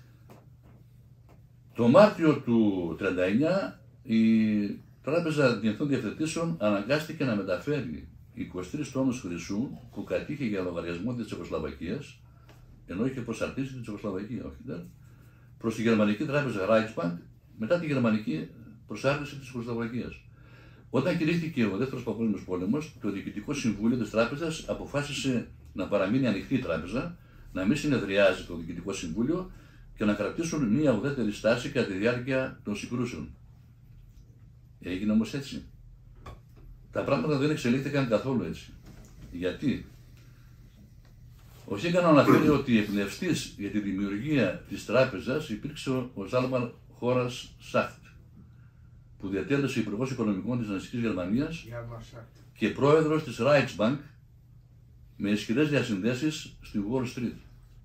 Το Μάρτιο του 1939 η Τράπεζα Διεθνών Διευθετήσεων αναγκάστηκε να μεταφέρει 23 τόνους χρυσού που κατήχε για λογαριασμό της Τσεχοσλοβακίας, ενώ είχε προσαρτήσει την Τσεχοσλοβακία, προς τη γερμανική τράπεζα Reichsbank μετά τη γερμανική προσάρτηση της Τσεχοσλοβακίας. Όταν κηρύχθηκε ο Δεύτερος Παγκόσμιος Πόλεμος, το Διοικητικό Συμβούλιο της Τράπεζας αποφάσισε να παραμείνει ανοιχτή η τράπεζα, να μην συνεδριάζει το Διοικητικό Συμβούλιο και να κρατήσουν μια ουδέτερη στάση κατά τη διάρκεια των συγκρούσεων. Έγινε όμως έτσι. Τα πράγματα δεν εξελίχθηκαν καθόλου έτσι. Γιατί? Ο Σίγκαν αναφέρει ότι η εμπνευστής για τη δημιουργία της τράπεζας υπήρξε ο Ζάλμαν Χόρας Σάχτ, που διατέλεσε υπουργός οικονομικών της Ναζιστικής Γερμανίας και πρόεδρος της Reichsbank με ισχυρές διασυνδέσεις στη Wall Street.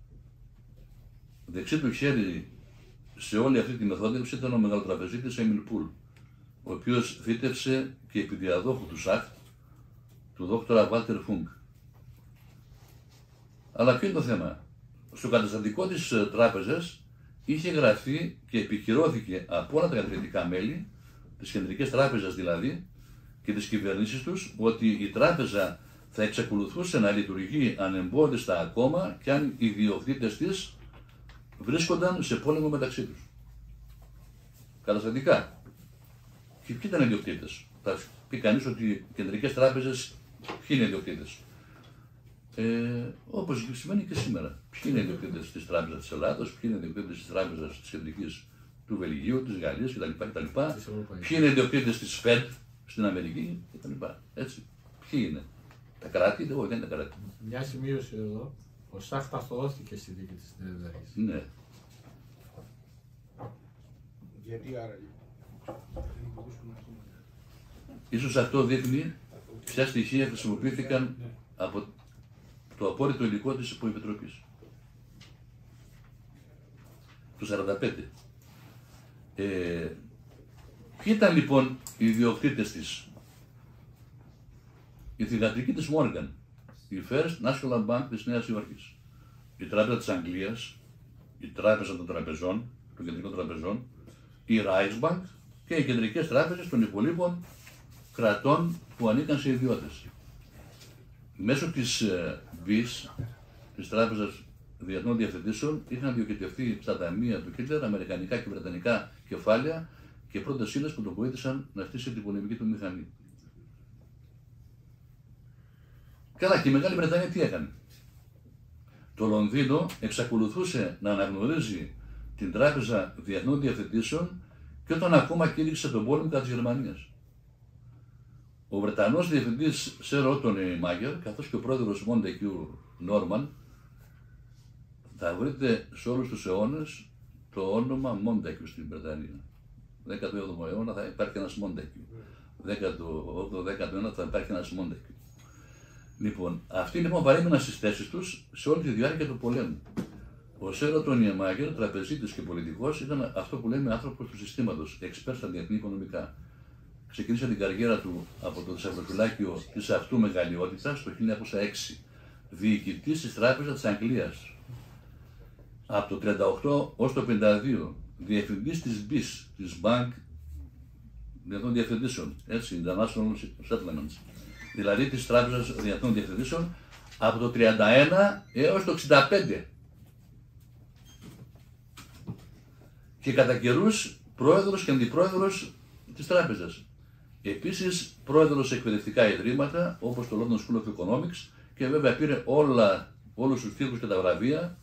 Δεξί του χέρι σε όλη αυτή τη μεθόδευση ήταν ο μεγαλοτραπεζίτης Έμιλ Πουλ, ο οποίος φύτευσε και επί διαδόχου του Σάχτ, του δόκτωρα Βάλτερ Φούγκ. Αλλά ποιο είναι το θέμα? Στο καταστατικό της τράπεζας είχε γραφεί και επικυρώθηκε από όλα τα κατηγορητικά μέλη, τις κεντρικές τράπεζες δηλαδή, και τις κυβερνήσεις τους, ότι η τράπεζα θα εξακολουθούσε να λειτουργεί ανεμπόδιστα ακόμα και αν οι ιδιοκτήτες της βρίσκονταν σε πόλεμο μεταξύ τους. Καταστατικά. Και ποιοι ήταν οι ιδιοκτήτες? Θα πει κανείς ότι οι κεντρικές τράπεζες, ποιοι είναι οι ιδιοκτήτες? Όπως σημαίνει και σήμερα. Ποιοι είναι οι ιδιοκτήτες της Τράπεζας της Ελλάδος, ποιοι είναι οι ιδιοκτήτες της Τράπεζας της Κεντρικής του Βελγίου, της Γαλλίας κτλ. Ποιοι είναι οι ιδιοκτήτες της Fed στην Αμερική κτλ. Έτσι. Ποιοι είναι? Τα κράτη? Δεν είναι τα κράτη. Μια σημείωση εδώ. Ο Σάχ ταυτοποιήθηκε στη δίκη της Νεοδαρής. Ναι. Γιατί άραγε? Ίσως αυτό δείχνει ποια στοιχεία χρησιμοποιήθηκαν από το απόρριτο υλικό της Υποεπιτροπής. Το 1945. Ποιοι ήταν λοιπόν οι ιδιοκτήτες της? Η θυγατρική της Morgan, η First National Bank της Νέας Υόρκης, η Τράπεζα της Αγγλίας, η Τράπεζα των Τραπεζών, των Κεντρικών Τραπεζών, η Reichsbank και οι κεντρικές τράπεζες των υπολείπων κρατών που ανήκαν σε ιδιώτες. Μέσω της BIS, της Τράπεζας Διεθνών Διευθετήσεων, είχαν διοικητευτεί στα ταμεία του Χίτλερ αμερικανικά και βρετανικά κεφάλαια και πρώτες ύλες που τον βοήθησαν να στήσει την πολεμική του μηχανή. Καλά, και η Μεγάλη Βρετανία τι έκανε? Το Λονδίνο εξακολουθούσε να αναγνωρίζει την Τράπεζα Διεθνών Διευθετήσεων και όταν ακόμα κήρυξε τον πόλεμο κατά της Γερμανίας. Ο Βρετανός διευθυντής Σερ Ότον Μάγερ, καθώς και ο πρόεδρος Μόντεκιου Νόρμαν, θα βρείτε σε όλους τους αιώνες το όνομα Μόντεκιου στην Βρετανία. 17ο αιώνα θα υπάρχει ένας Μόντεκιου. 18ο-19ο αιώνα θα υπάρχει ένας Μόντεκιου. Λοιπόν, αυτοί λοιπόν παρέμειναν στις θέσεις τους σε όλη τη διάρκεια του πολέμου. Ο Έρωτον Νιεμάγερ, τραπεζίτης και πολιτικός, ήταν αυτό που λέμε άνθρωπος του συστήματος, expert στα διεθνή οικονομικά. Ξεκίνησε την καριέρα του από το θησαυροφυλάκιο της αυτού μεγαλειότητας το 1906, διοικητής της Τράπεζας της Αγγλίας. Από το 1938 ως το 1952, διευθυντής της BIS, της Bank Διεθνών Διευθυντήσεων, έτσι, International Settlements, δηλαδή της Τράπεζας Διεθνών Διευθυντήσεων, από το 1931 έως το 1965. Και κατά καιρούς πρόεδρος και αντιπρόεδρος της τράπεζας. Επίσης πρόεδρος σε εκπαιδευτικά ιδρύματα όπως το London School of Economics και βέβαια πήρε όλους τους τίτλους και τα βραβεία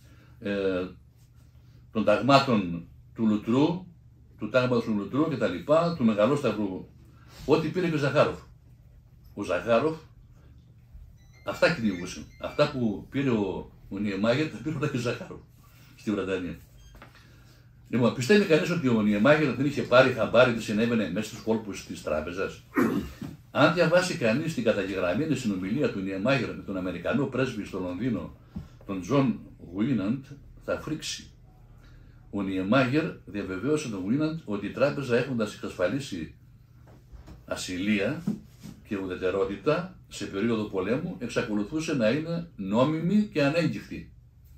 των ταγμάτων του Λουτρού, του τάγματος του Λουτρού κτλ, του Μεγαλόσταυρου, ό,τι πήρε και ο Ζαχάροφ. Ο Ζαχάροφ αυτά κυνηγούσε. Αυτά που πήρε ο Νιεμάγερ τα πήρε όλα και ο Ζαχάροφ στη Βρετανία. Λοιπόν, πιστεύει κανείς ότι ο Νιεμάγερ δεν είχε πάρει χαμπάρι τι συνέβαινε μέσα στους κόλπους της τράπεζας? Αν διαβάσει κανείς την καταγεγραμμένη συνομιλία του Νιεμάγερ με τον Αμερικανό πρέσβη στο Λονδίνο, τον Τζον Γουίναντ, θα φρίξει. Ο Νιεμάγερ διαβεβαίωσε τον Γουίναντ ότι η τράπεζα, έχοντας εξασφαλίσει ασυλία και ουδετερότητα σε περίοδο πολέμου, εξακολουθούσε να είναι νόμιμη και ανέγκυχτη.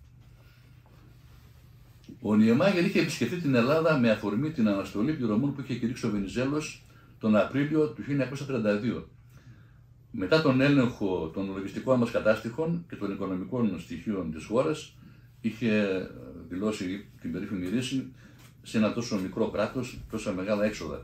Ο Νιεμάγερ είχε επισκεφτεί την Ελλάδα με αφορμή την αναστολή πληρωμών που είχε κηρύξει ο Βενιζέλος τον Απρίλιο του 1932. Μετά τον έλεγχο των λογιστικών μας κατάστοιχων και των οικονομικών στοιχείων της χώρας, είχε δηλώσει την περίφημη ρίση σε ένα τόσο μικρό κράτος, τόσα μεγάλα έξοδα.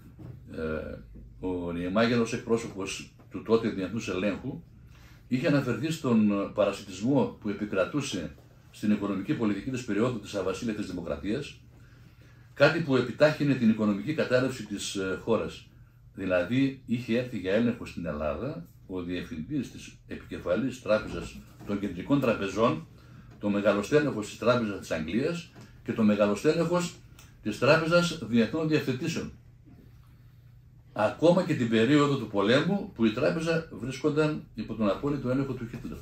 Ο Νιεμάγερ ως εκπρόσωπος του τότε διεθνούς ελέγχου είχε αναφερθεί στον παρασιτισμό που επικρατούσε στην οικονομική πολιτική της περίοδου της αβασίλευτης δημοκρατίας, κάτι που επιτάχυνε την οικονομική κατάρρευση της χώρας. Δηλαδή, είχε έρθει για έλεγχο στην Ελλάδα ο διευθυντής της επικεφαλής τράπεζας των κεντρικών τραπεζών, το μεγαλοστέλεχος της Τράπεζας της Αγγλίας και το μεγαλοστέλεχος της Τράπεζας Διεθνών Διευθετήσεων. Ακόμα και την περίοδο του πολέμου που η τράπεζα βρίσκονταν υπό τον απόλυτο έλεγχο του Χίτλερ.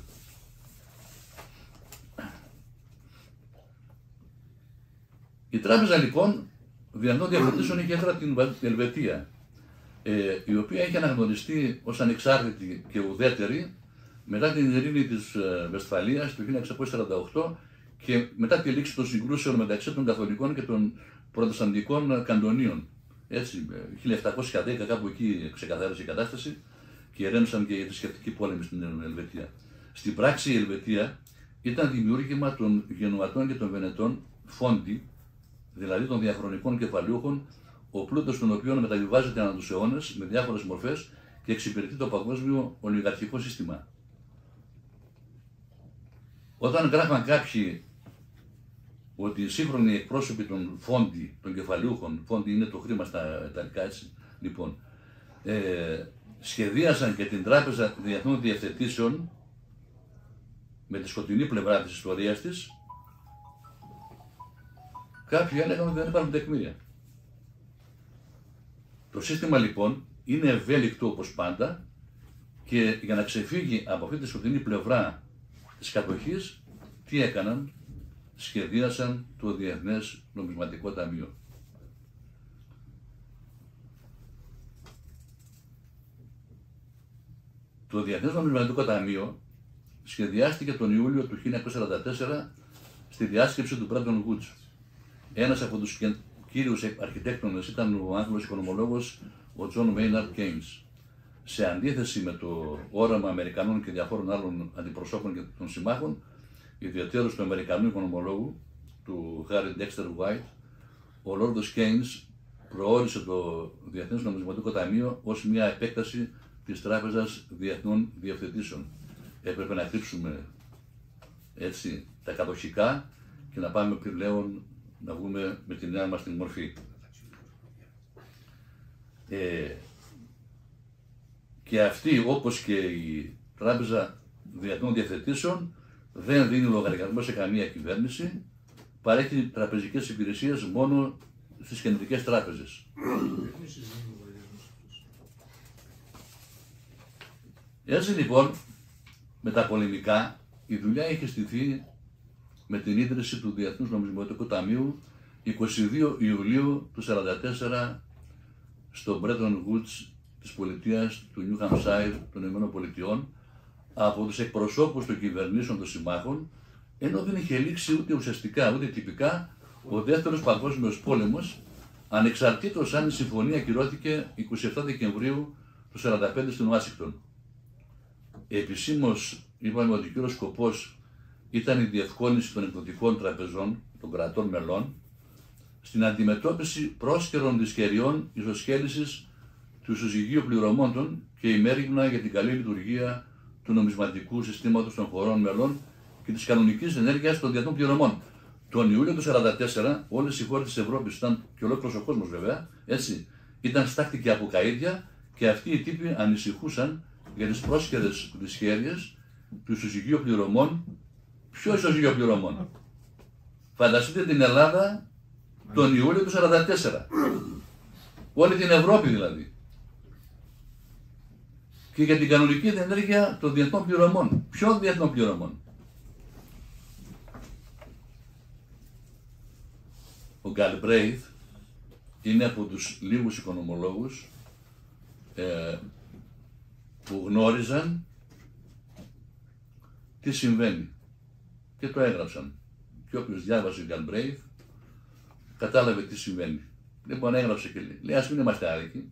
Η τράπεζα λοιπόν Διεθνών Διευθετήσεων είχε έδρα την Ελβετία, η οποία είχε αναγνωριστεί ως ανεξάρτητη και ουδέτερη μετά την ειρήνη της Βεσφαλίας του 1648 και μετά τη λήξη των συγκρούσεων μεταξύ των καθολικών και των προτεσταντικών καντονίων. Έτσι, 1710 κάπου εκεί ξεκαθάρισε η κατάσταση και ηρέμησαν και οι θρησκευτικοί πόλεμοι στην Ελβετία. Στην πράξη η Ελβετία ήταν δημιούργημα των Γενουατών και των Βενετών φόντι, δηλαδή των διαχρονικών κεφαλούχων, ο πλούτος των οποίων μεταβιβάζεται ανά τους αιώνες με διάφορες μορφές και εξυπηρετεί το παγκόσμιο ολιγαρχικό σύστημα. Όταν γράφαν κάποιοι ότι οι σύγχρονοι εκπρόσωποι των φόντι, των κεφαλούχων, φόντι είναι το χρήμα στα ιταλικά, έτσι, λοιπόν, σχεδίασαν και την Τράπεζα Διεθνών Διευθετήσεων με τη σκοτεινή πλευρά της ιστορίας της, κάποιοι έλεγαν ότι δεν υπάρχουν τεκμήρια. Το σύστημα λοιπόν είναι ευέλικτο όπως πάντα και για να ξεφύγει από αυτή τη σκοτεινή πλευρά της κατοχής, τι έκαναν? Σχεδίασαν το Διεθνές Νομισματικό Ταμείο. Το Διεθνές Νομισματικό Ταμείο σχεδιάστηκε τον Ιούλιο του 1944 στη διάσκεψη του Bretton Woods. Ένας από τους κύριους αρχιτέκτονες ήταν ο Άγγλος οικονομολόγος ο John Maynard Keynes. Σε αντίθεση με το όραμα Αμερικανών και διαφόρων άλλων αντιπροσώπων και των συμμάχων, ιδιαιτέρως του Αμερικανού οικονομολόγου, του Harry Dexter White, ο Λόρδος Keynes προώρισε το Διεθνές Νομισματικό Ταμείο ως μια επέκταση της Τράπεζας Διεθνών Διευθετήσεων. Έπρεπε να κρύψουμε έτσι τα κατοχικά και να πάμε πλέον να βγούμε με τη νέα μας την μορφή. Και αυτή, όπως και η Τράπεζα Διεθνών Διευθετήσεων, δεν δίνει λογαριασμό σε καμία κυβέρνηση, παρέχει τραπεζικές υπηρεσίες μόνο στις κεντρικές τράπεζες. Έτσι λοιπόν, με τα πολεμικά, η δουλειά είχε στηθεί με την ίδρυση του Διεθνούς Νομισματικού Ταμείου 22 Ιουλίου του 1944 στο Bretton Woods της πολιτείας του New Hampshire των ΗΠΑ από τους εκπροσώπους των κυβερνήσεων των συμμάχων, ενώ δεν είχε λήξει ούτε ουσιαστικά ούτε τυπικά ο Δεύτερος Παγκόσμιος Πόλεμος, ανεξαρτήτως αν η συμφωνία ακυρώθηκε 27 Δεκεμβρίου του 1945 στην Ουάσιγκτον. Επισήμως είπαμε ότι ο κύριος σκοπός ήταν η διευκόλυνση των εκδοτικών τραπεζών των κρατών μελών στην αντιμετώπιση πρόσκαιρων δυσκαιριών ισοσχέλησης του ισοζυγίου πληρωμών και ημέριγνα για την καλή λειτουργία του νομισματικού συστήματος των χωρών μελών και της κανονικής ενέργειας των διεθνών πληρωμών. Τον Ιούλιο του 1944 όλες οι χώρες της Ευρώπης, ήταν και ολόκληρος ο κόσμος βέβαια, έτσι, ήταν στάχτη και από καΐδια και αυτοί οι τύποι ανησυχούσαν για τις πρόσκαιρες δυσχέρειες του ισοζυγίου πληρωμών. Ποιο ισοζύγιο πληρωμών? Φανταστείτε την Ελλάδα τον Ιούλιο του 1944. Όλη την Ευρώπη δηλαδή. Και για την κανονική ενέργεια των διεθνών πληρωμών. Ποιων διεθνών πληρωμών? Ο Galbraith είναι από τους λίγους οικονομολόγους που γνώριζαν τι συμβαίνει και το έγραψαν. Και όποιος διάβασε Galbraith κατάλαβε τι συμβαίνει. Λοιπόν, έγραψε και λέει, ας μην είμαστε άρρηκοι.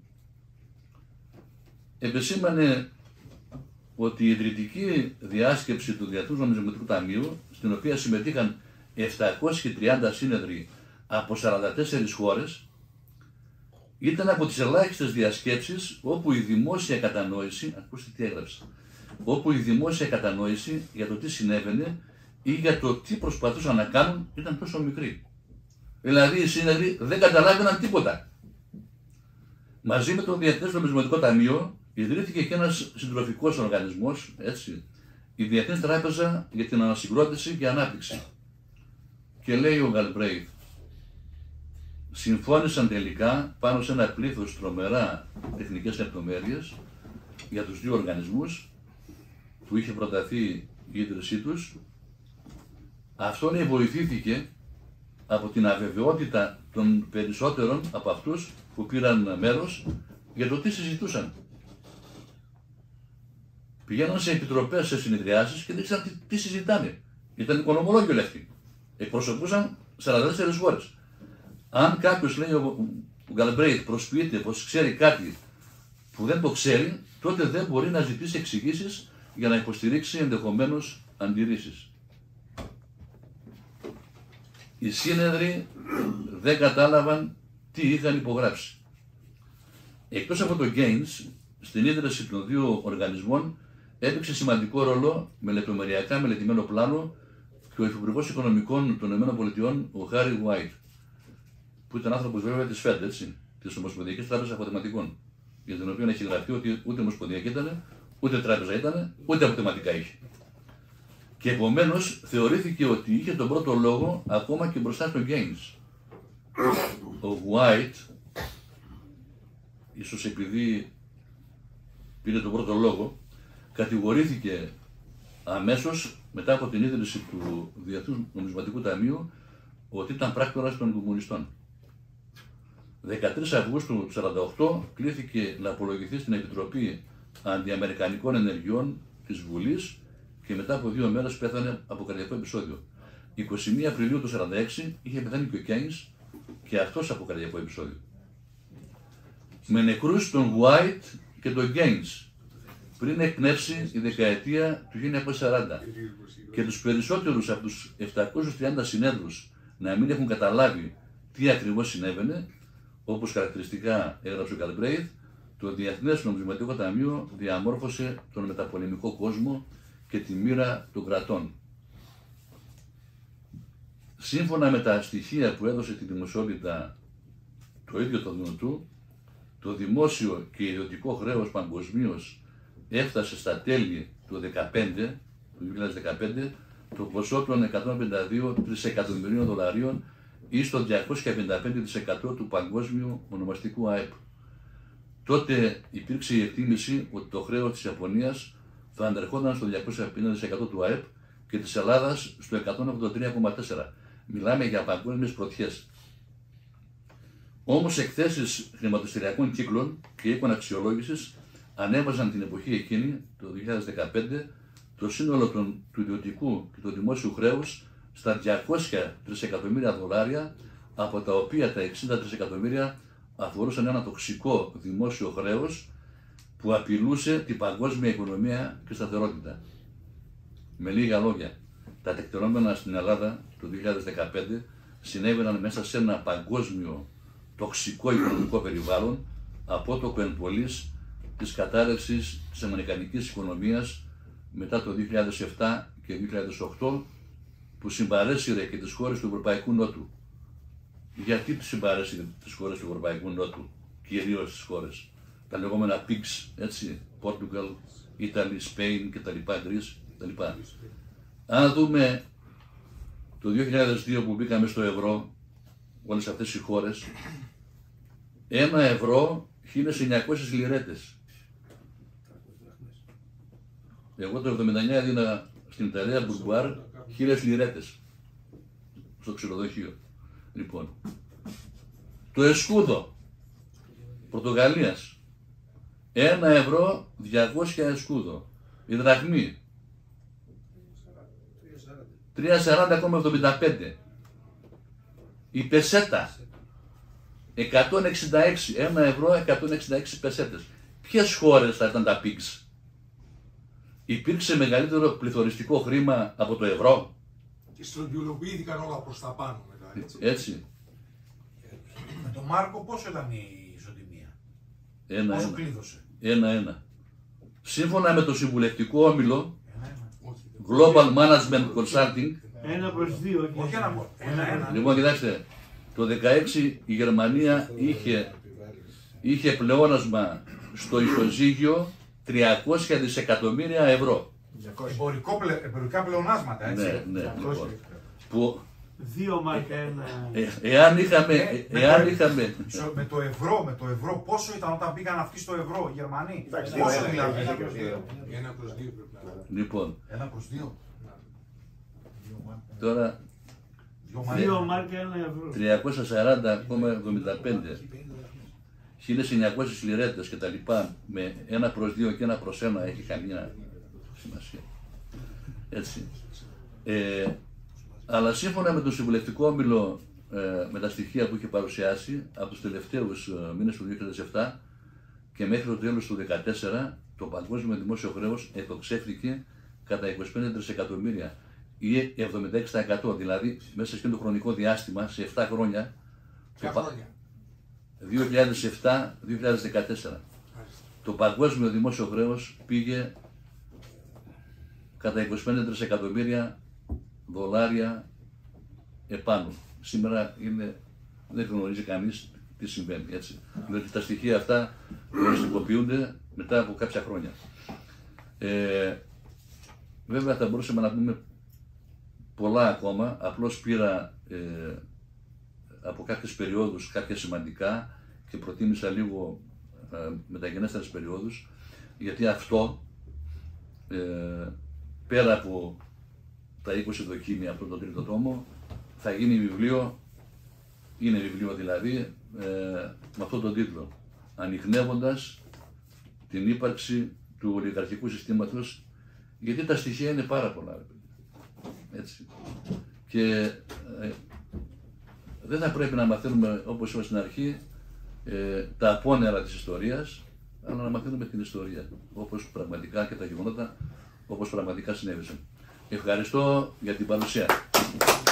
Επεσήμανε ότι η ιδρυτική διάσκεψη του Διεθνούς Νομισματικού Ταμείου, στην οποία συμμετείχαν 730 σύνεδροι από 44 χώρες, ήταν από τις ελάχιστες διασκέψεις όπου η δημόσια κατανόηση, ακούστε τι έγραψε, όπου η δημόσια κατανόηση για το τι συνέβαινε ή για το τι προσπαθούσαν να κάνουν ήταν τόσο μικρή. Δηλαδή οι σύνεδροι δεν καταλάβαιναν τίποτα. Μαζί με το Διεθνές Νομισματικό Ταμείο ιδρύθηκε και ένας συντροφικός οργανισμός, έτσι, η Διεθνής Τράπεζα για την Ανασυγκρότηση και Ανάπτυξη. Και λέει ο Galbraith, συμφώνησαν τελικά πάνω σε ένα πλήθος τρομερά τεχνικές λεπτομέρειες για τους δύο οργανισμούς που είχε προταθεί η ίδρυσή τους. Αυτό λέει βοηθήθηκε από την αβεβαιότητα των περισσότερων από αυτούς που πήραν μέρος για το τι συζητούσαν. Πηγαίναν σε επιτροπές, σε συνεδριάσεις και δεν ήξεραν τι συζητάνε. Ήταν οικονομολόγοι όλοι αυτοί. Εκπροσωπούσαν 44 χώρες. Αν κάποιος, λέει ο Galbraith, προσποιείται πως ξέρει κάτι που δεν το ξέρει, τότε δεν μπορεί να ζητήσει εξηγήσεις για να υποστηρίξει ενδεχομένως αντιρρήσεις. Οι σύνεδροι δεν κατάλαβαν τι είχαν υπογράψει. Εκτός από το Keynes, στην ίδρυση των δύο οργανισμών έπαιξε σημαντικό ρόλο με λεπτομεριακά μελετημένο πλάνο και ο Υφυπουργός Οικονομικών των ΗΠΑ, ο Harry White, που ήταν άνθρωπος βέβαια της Fed, έτσι, της Ομοσπονδιακής Τράπεζας Αποθεματικών, για την οποία έχει γραφτεί ότι ούτε Ομοσπονδιακή ήταν, ούτε τράπεζα ήταν, ούτε αποθεματικά είχε. Και επομένως θεωρήθηκε ότι είχε τον πρώτο λόγο ακόμα και μπροστά στον Keynes. Ο White, ίσως επειδή πήρε τον πρώτο λόγο, κατηγορήθηκε αμέσως μετά από την ίδρυση του Διεθνούς Νομισματικού Ταμείου ότι ήταν πράκτορας των κομμουνιστών. 13 Αυγούστου του 1948 κλήθηκε να απολογηθεί στην Επιτροπή Αντιαμερικανικών Ενεργειών της Βουλής και μετά από 2 μέρες πέθανε από καρδιακό επεισόδιο. 21 Απριλίου του 1946 είχε πεθάνει και ο Keynes και αυτός από καρδιακό επεισόδιο. Με νεκρούς τον White και τον Keynes πριν εκπνεύσει η δεκαετία του 1940 και τους περισσότερους από τους 730 συνέδρους να μην έχουν καταλάβει τι ακριβώς συνέβαινε, όπως χαρακτηριστικά έγραψε ο Galbraith, το Διεθνές Νομισματικό Ταμείο διαμόρφωσε τον μεταπολεμικό κόσμο και τη μοίρα των κρατών. Σύμφωνα με τα στοιχεία που έδωσε τη δημοσιότητα το ίδιο το Δουνουτού, το δημόσιο και ιδιωτικό χρέος παγκοσμίως έφτασε στα τέλη του 2015 το ποσό των 152 τρισεκατομμυρίων δολαρίων ή στο 255% του παγκόσμιου ονομαστικού ΑΕΠ. Τότε υπήρξε η εκτίμηση ότι το χρέος της Ιαπωνίας θα ανερχόταν στο 250% του ΑΕΠ και της Ελλάδας στο 183,4. Μιλάμε για παγκόσμιες πρωτιές. Όμως εκθέσεις χρηματιστηριακών κύκλων και οίκων αξιολόγησης ανέβαζαν την εποχή εκείνη, το 2015, το σύνολο του ιδιωτικού και του δημόσιου χρέους στα 200 τρισεκατομμύρια δολάρια, από τα οποία τα 60 τρισεκατομμύρια αφορούσαν ένα τοξικό δημόσιο χρέος που απειλούσε την παγκόσμια οικονομία και σταθερότητα. Με λίγα λόγια, τα τεκτενόμενα στην Ελλάδα το 2015 συνέβαιναν μέσα σε ένα παγκόσμιο τοξικό οικονομικό περιβάλλον, απότοκο εν πολλοίς της κατάρρευσης της αμερικανικής οικονομίας μετά το 2007 και 2008, που συμπαρέσυρε και τις χώρες του Ευρωπαϊκού Νότου. Γιατί συμπαρέσυρε τις χώρες του Ευρωπαϊκού Νότου, κυρίως τις χώρες, τα λεγόμενα PIGS, έτσι, Portugal, Italy, Spain κτλ, Greece κτλ. Αν δούμε το 2002 που μπήκαμε στο ευρώ, όλες αυτές οι χώρες, 1 ευρώ 1.900 λιρέτες. Εγώ το 79 έδινα στην Ιταλία Μπουργκουάρ 1.000 λιρέτες στο ξενοδοχείο. Λοιπόν, το εσκούδο Πορτογαλίας, 1 ευρώ 200 εσκούδο. Η δραχμή 340,75. Η πεσέτα 166, 1 ευρώ 166 πεσέτες. Ποιες χώρες θα ήταν τα PIGS? Υπήρξε μεγαλύτερο πληθωριστικό χρήμα από το ευρώ? Και στρογγυλοποιήθηκαν όλα προς τα πάνω μετά, έτσι. Έτσι. Με τον Μάρκο πόσο ήταν η ισοτιμία? 1-1. Πόσο κλείδωσε? 1-1. Σύμφωνα με το συμβουλευτικό όμιλο Όχι, Global Management Consulting, 1-2. Όχι ένα. λοιπόν, κοιτάξτε, το 16 η Γερμανία είχε πλεόνασμα στο ισοζύγιο 300 δισεκατομμύρια ευρώ. Εμπορικά πλεονάσματα, έτσι. Ναι, λοιπόν. Που 2 μάρκα 1. εάν είχαμε Με το ευρώ πόσο ήταν όταν πήγαν αυτοί στο ευρώ οι Γερμανοί? Εντάξει, Πόσο 1 δηλαδή? 1 προς 2 πρέπει να είναι. λοιπόν, 1 προς 2. τώρα 2 μάρκα 1 ευρώ. 340,75, 1.900 λιρέτες και τα λοιπά, με 1 προς 2 και 1 προς 1 έχει καμία σημασία. Έτσι. Αλλά σύμφωνα με το συμβουλευτικό όμιλο, με τα στοιχεία που είχε παρουσιάσει από τους τελευταίους μήνες του 2007 και μέχρι το τέλος του 2014, το παγκόσμιο δημόσιο χρέος εκτοξεύτηκε κατά 25 τρισεκατομμύρια ή 76%, δηλαδή μέσα σε αυτό το χρονικό διάστημα, σε 7 χρόνια, Ποια χρόνια? 2007-2014, το παγκόσμιο δημόσιο χρέος πήγε κατά 25 τρισεκατομμύρια δολάρια επάνω. Σήμερα δεν γνωρίζει κανείς τι συμβαίνει, έτσι. Διότι τα στοιχεία αυτά οριστικοποιούνται μετά από κάποια χρόνια. Βέβαια θα μπορούσαμε να πούμε πολλά ακόμα, απλώς πήρα από κάποιες περιόδους κάποια σημαντικά και προτίμησα λίγο μεταγενέστερες περιόδους, γιατί αυτό πέρα από τα 20 δοκίμια από τον τρίτο τόμο θα γίνει βιβλίο, είναι βιβλίο δηλαδή, με αυτόν τον τίτλο, ανιχνεύοντας την ύπαρξη του ολιγαρχικού συστήματος, γιατί τα στοιχεία είναι πάρα πολλά. Έτσι. Και δεν θα πρέπει να μαθαίνουμε, όπως είπα στην αρχή, τα απόνερα της ιστορίας, αλλά να μαθαίνουμε την ιστορία, όπως πραγματικά και τα γεγονότα, όπως πραγματικά συνέβησαν. Ευχαριστώ για την παρουσία.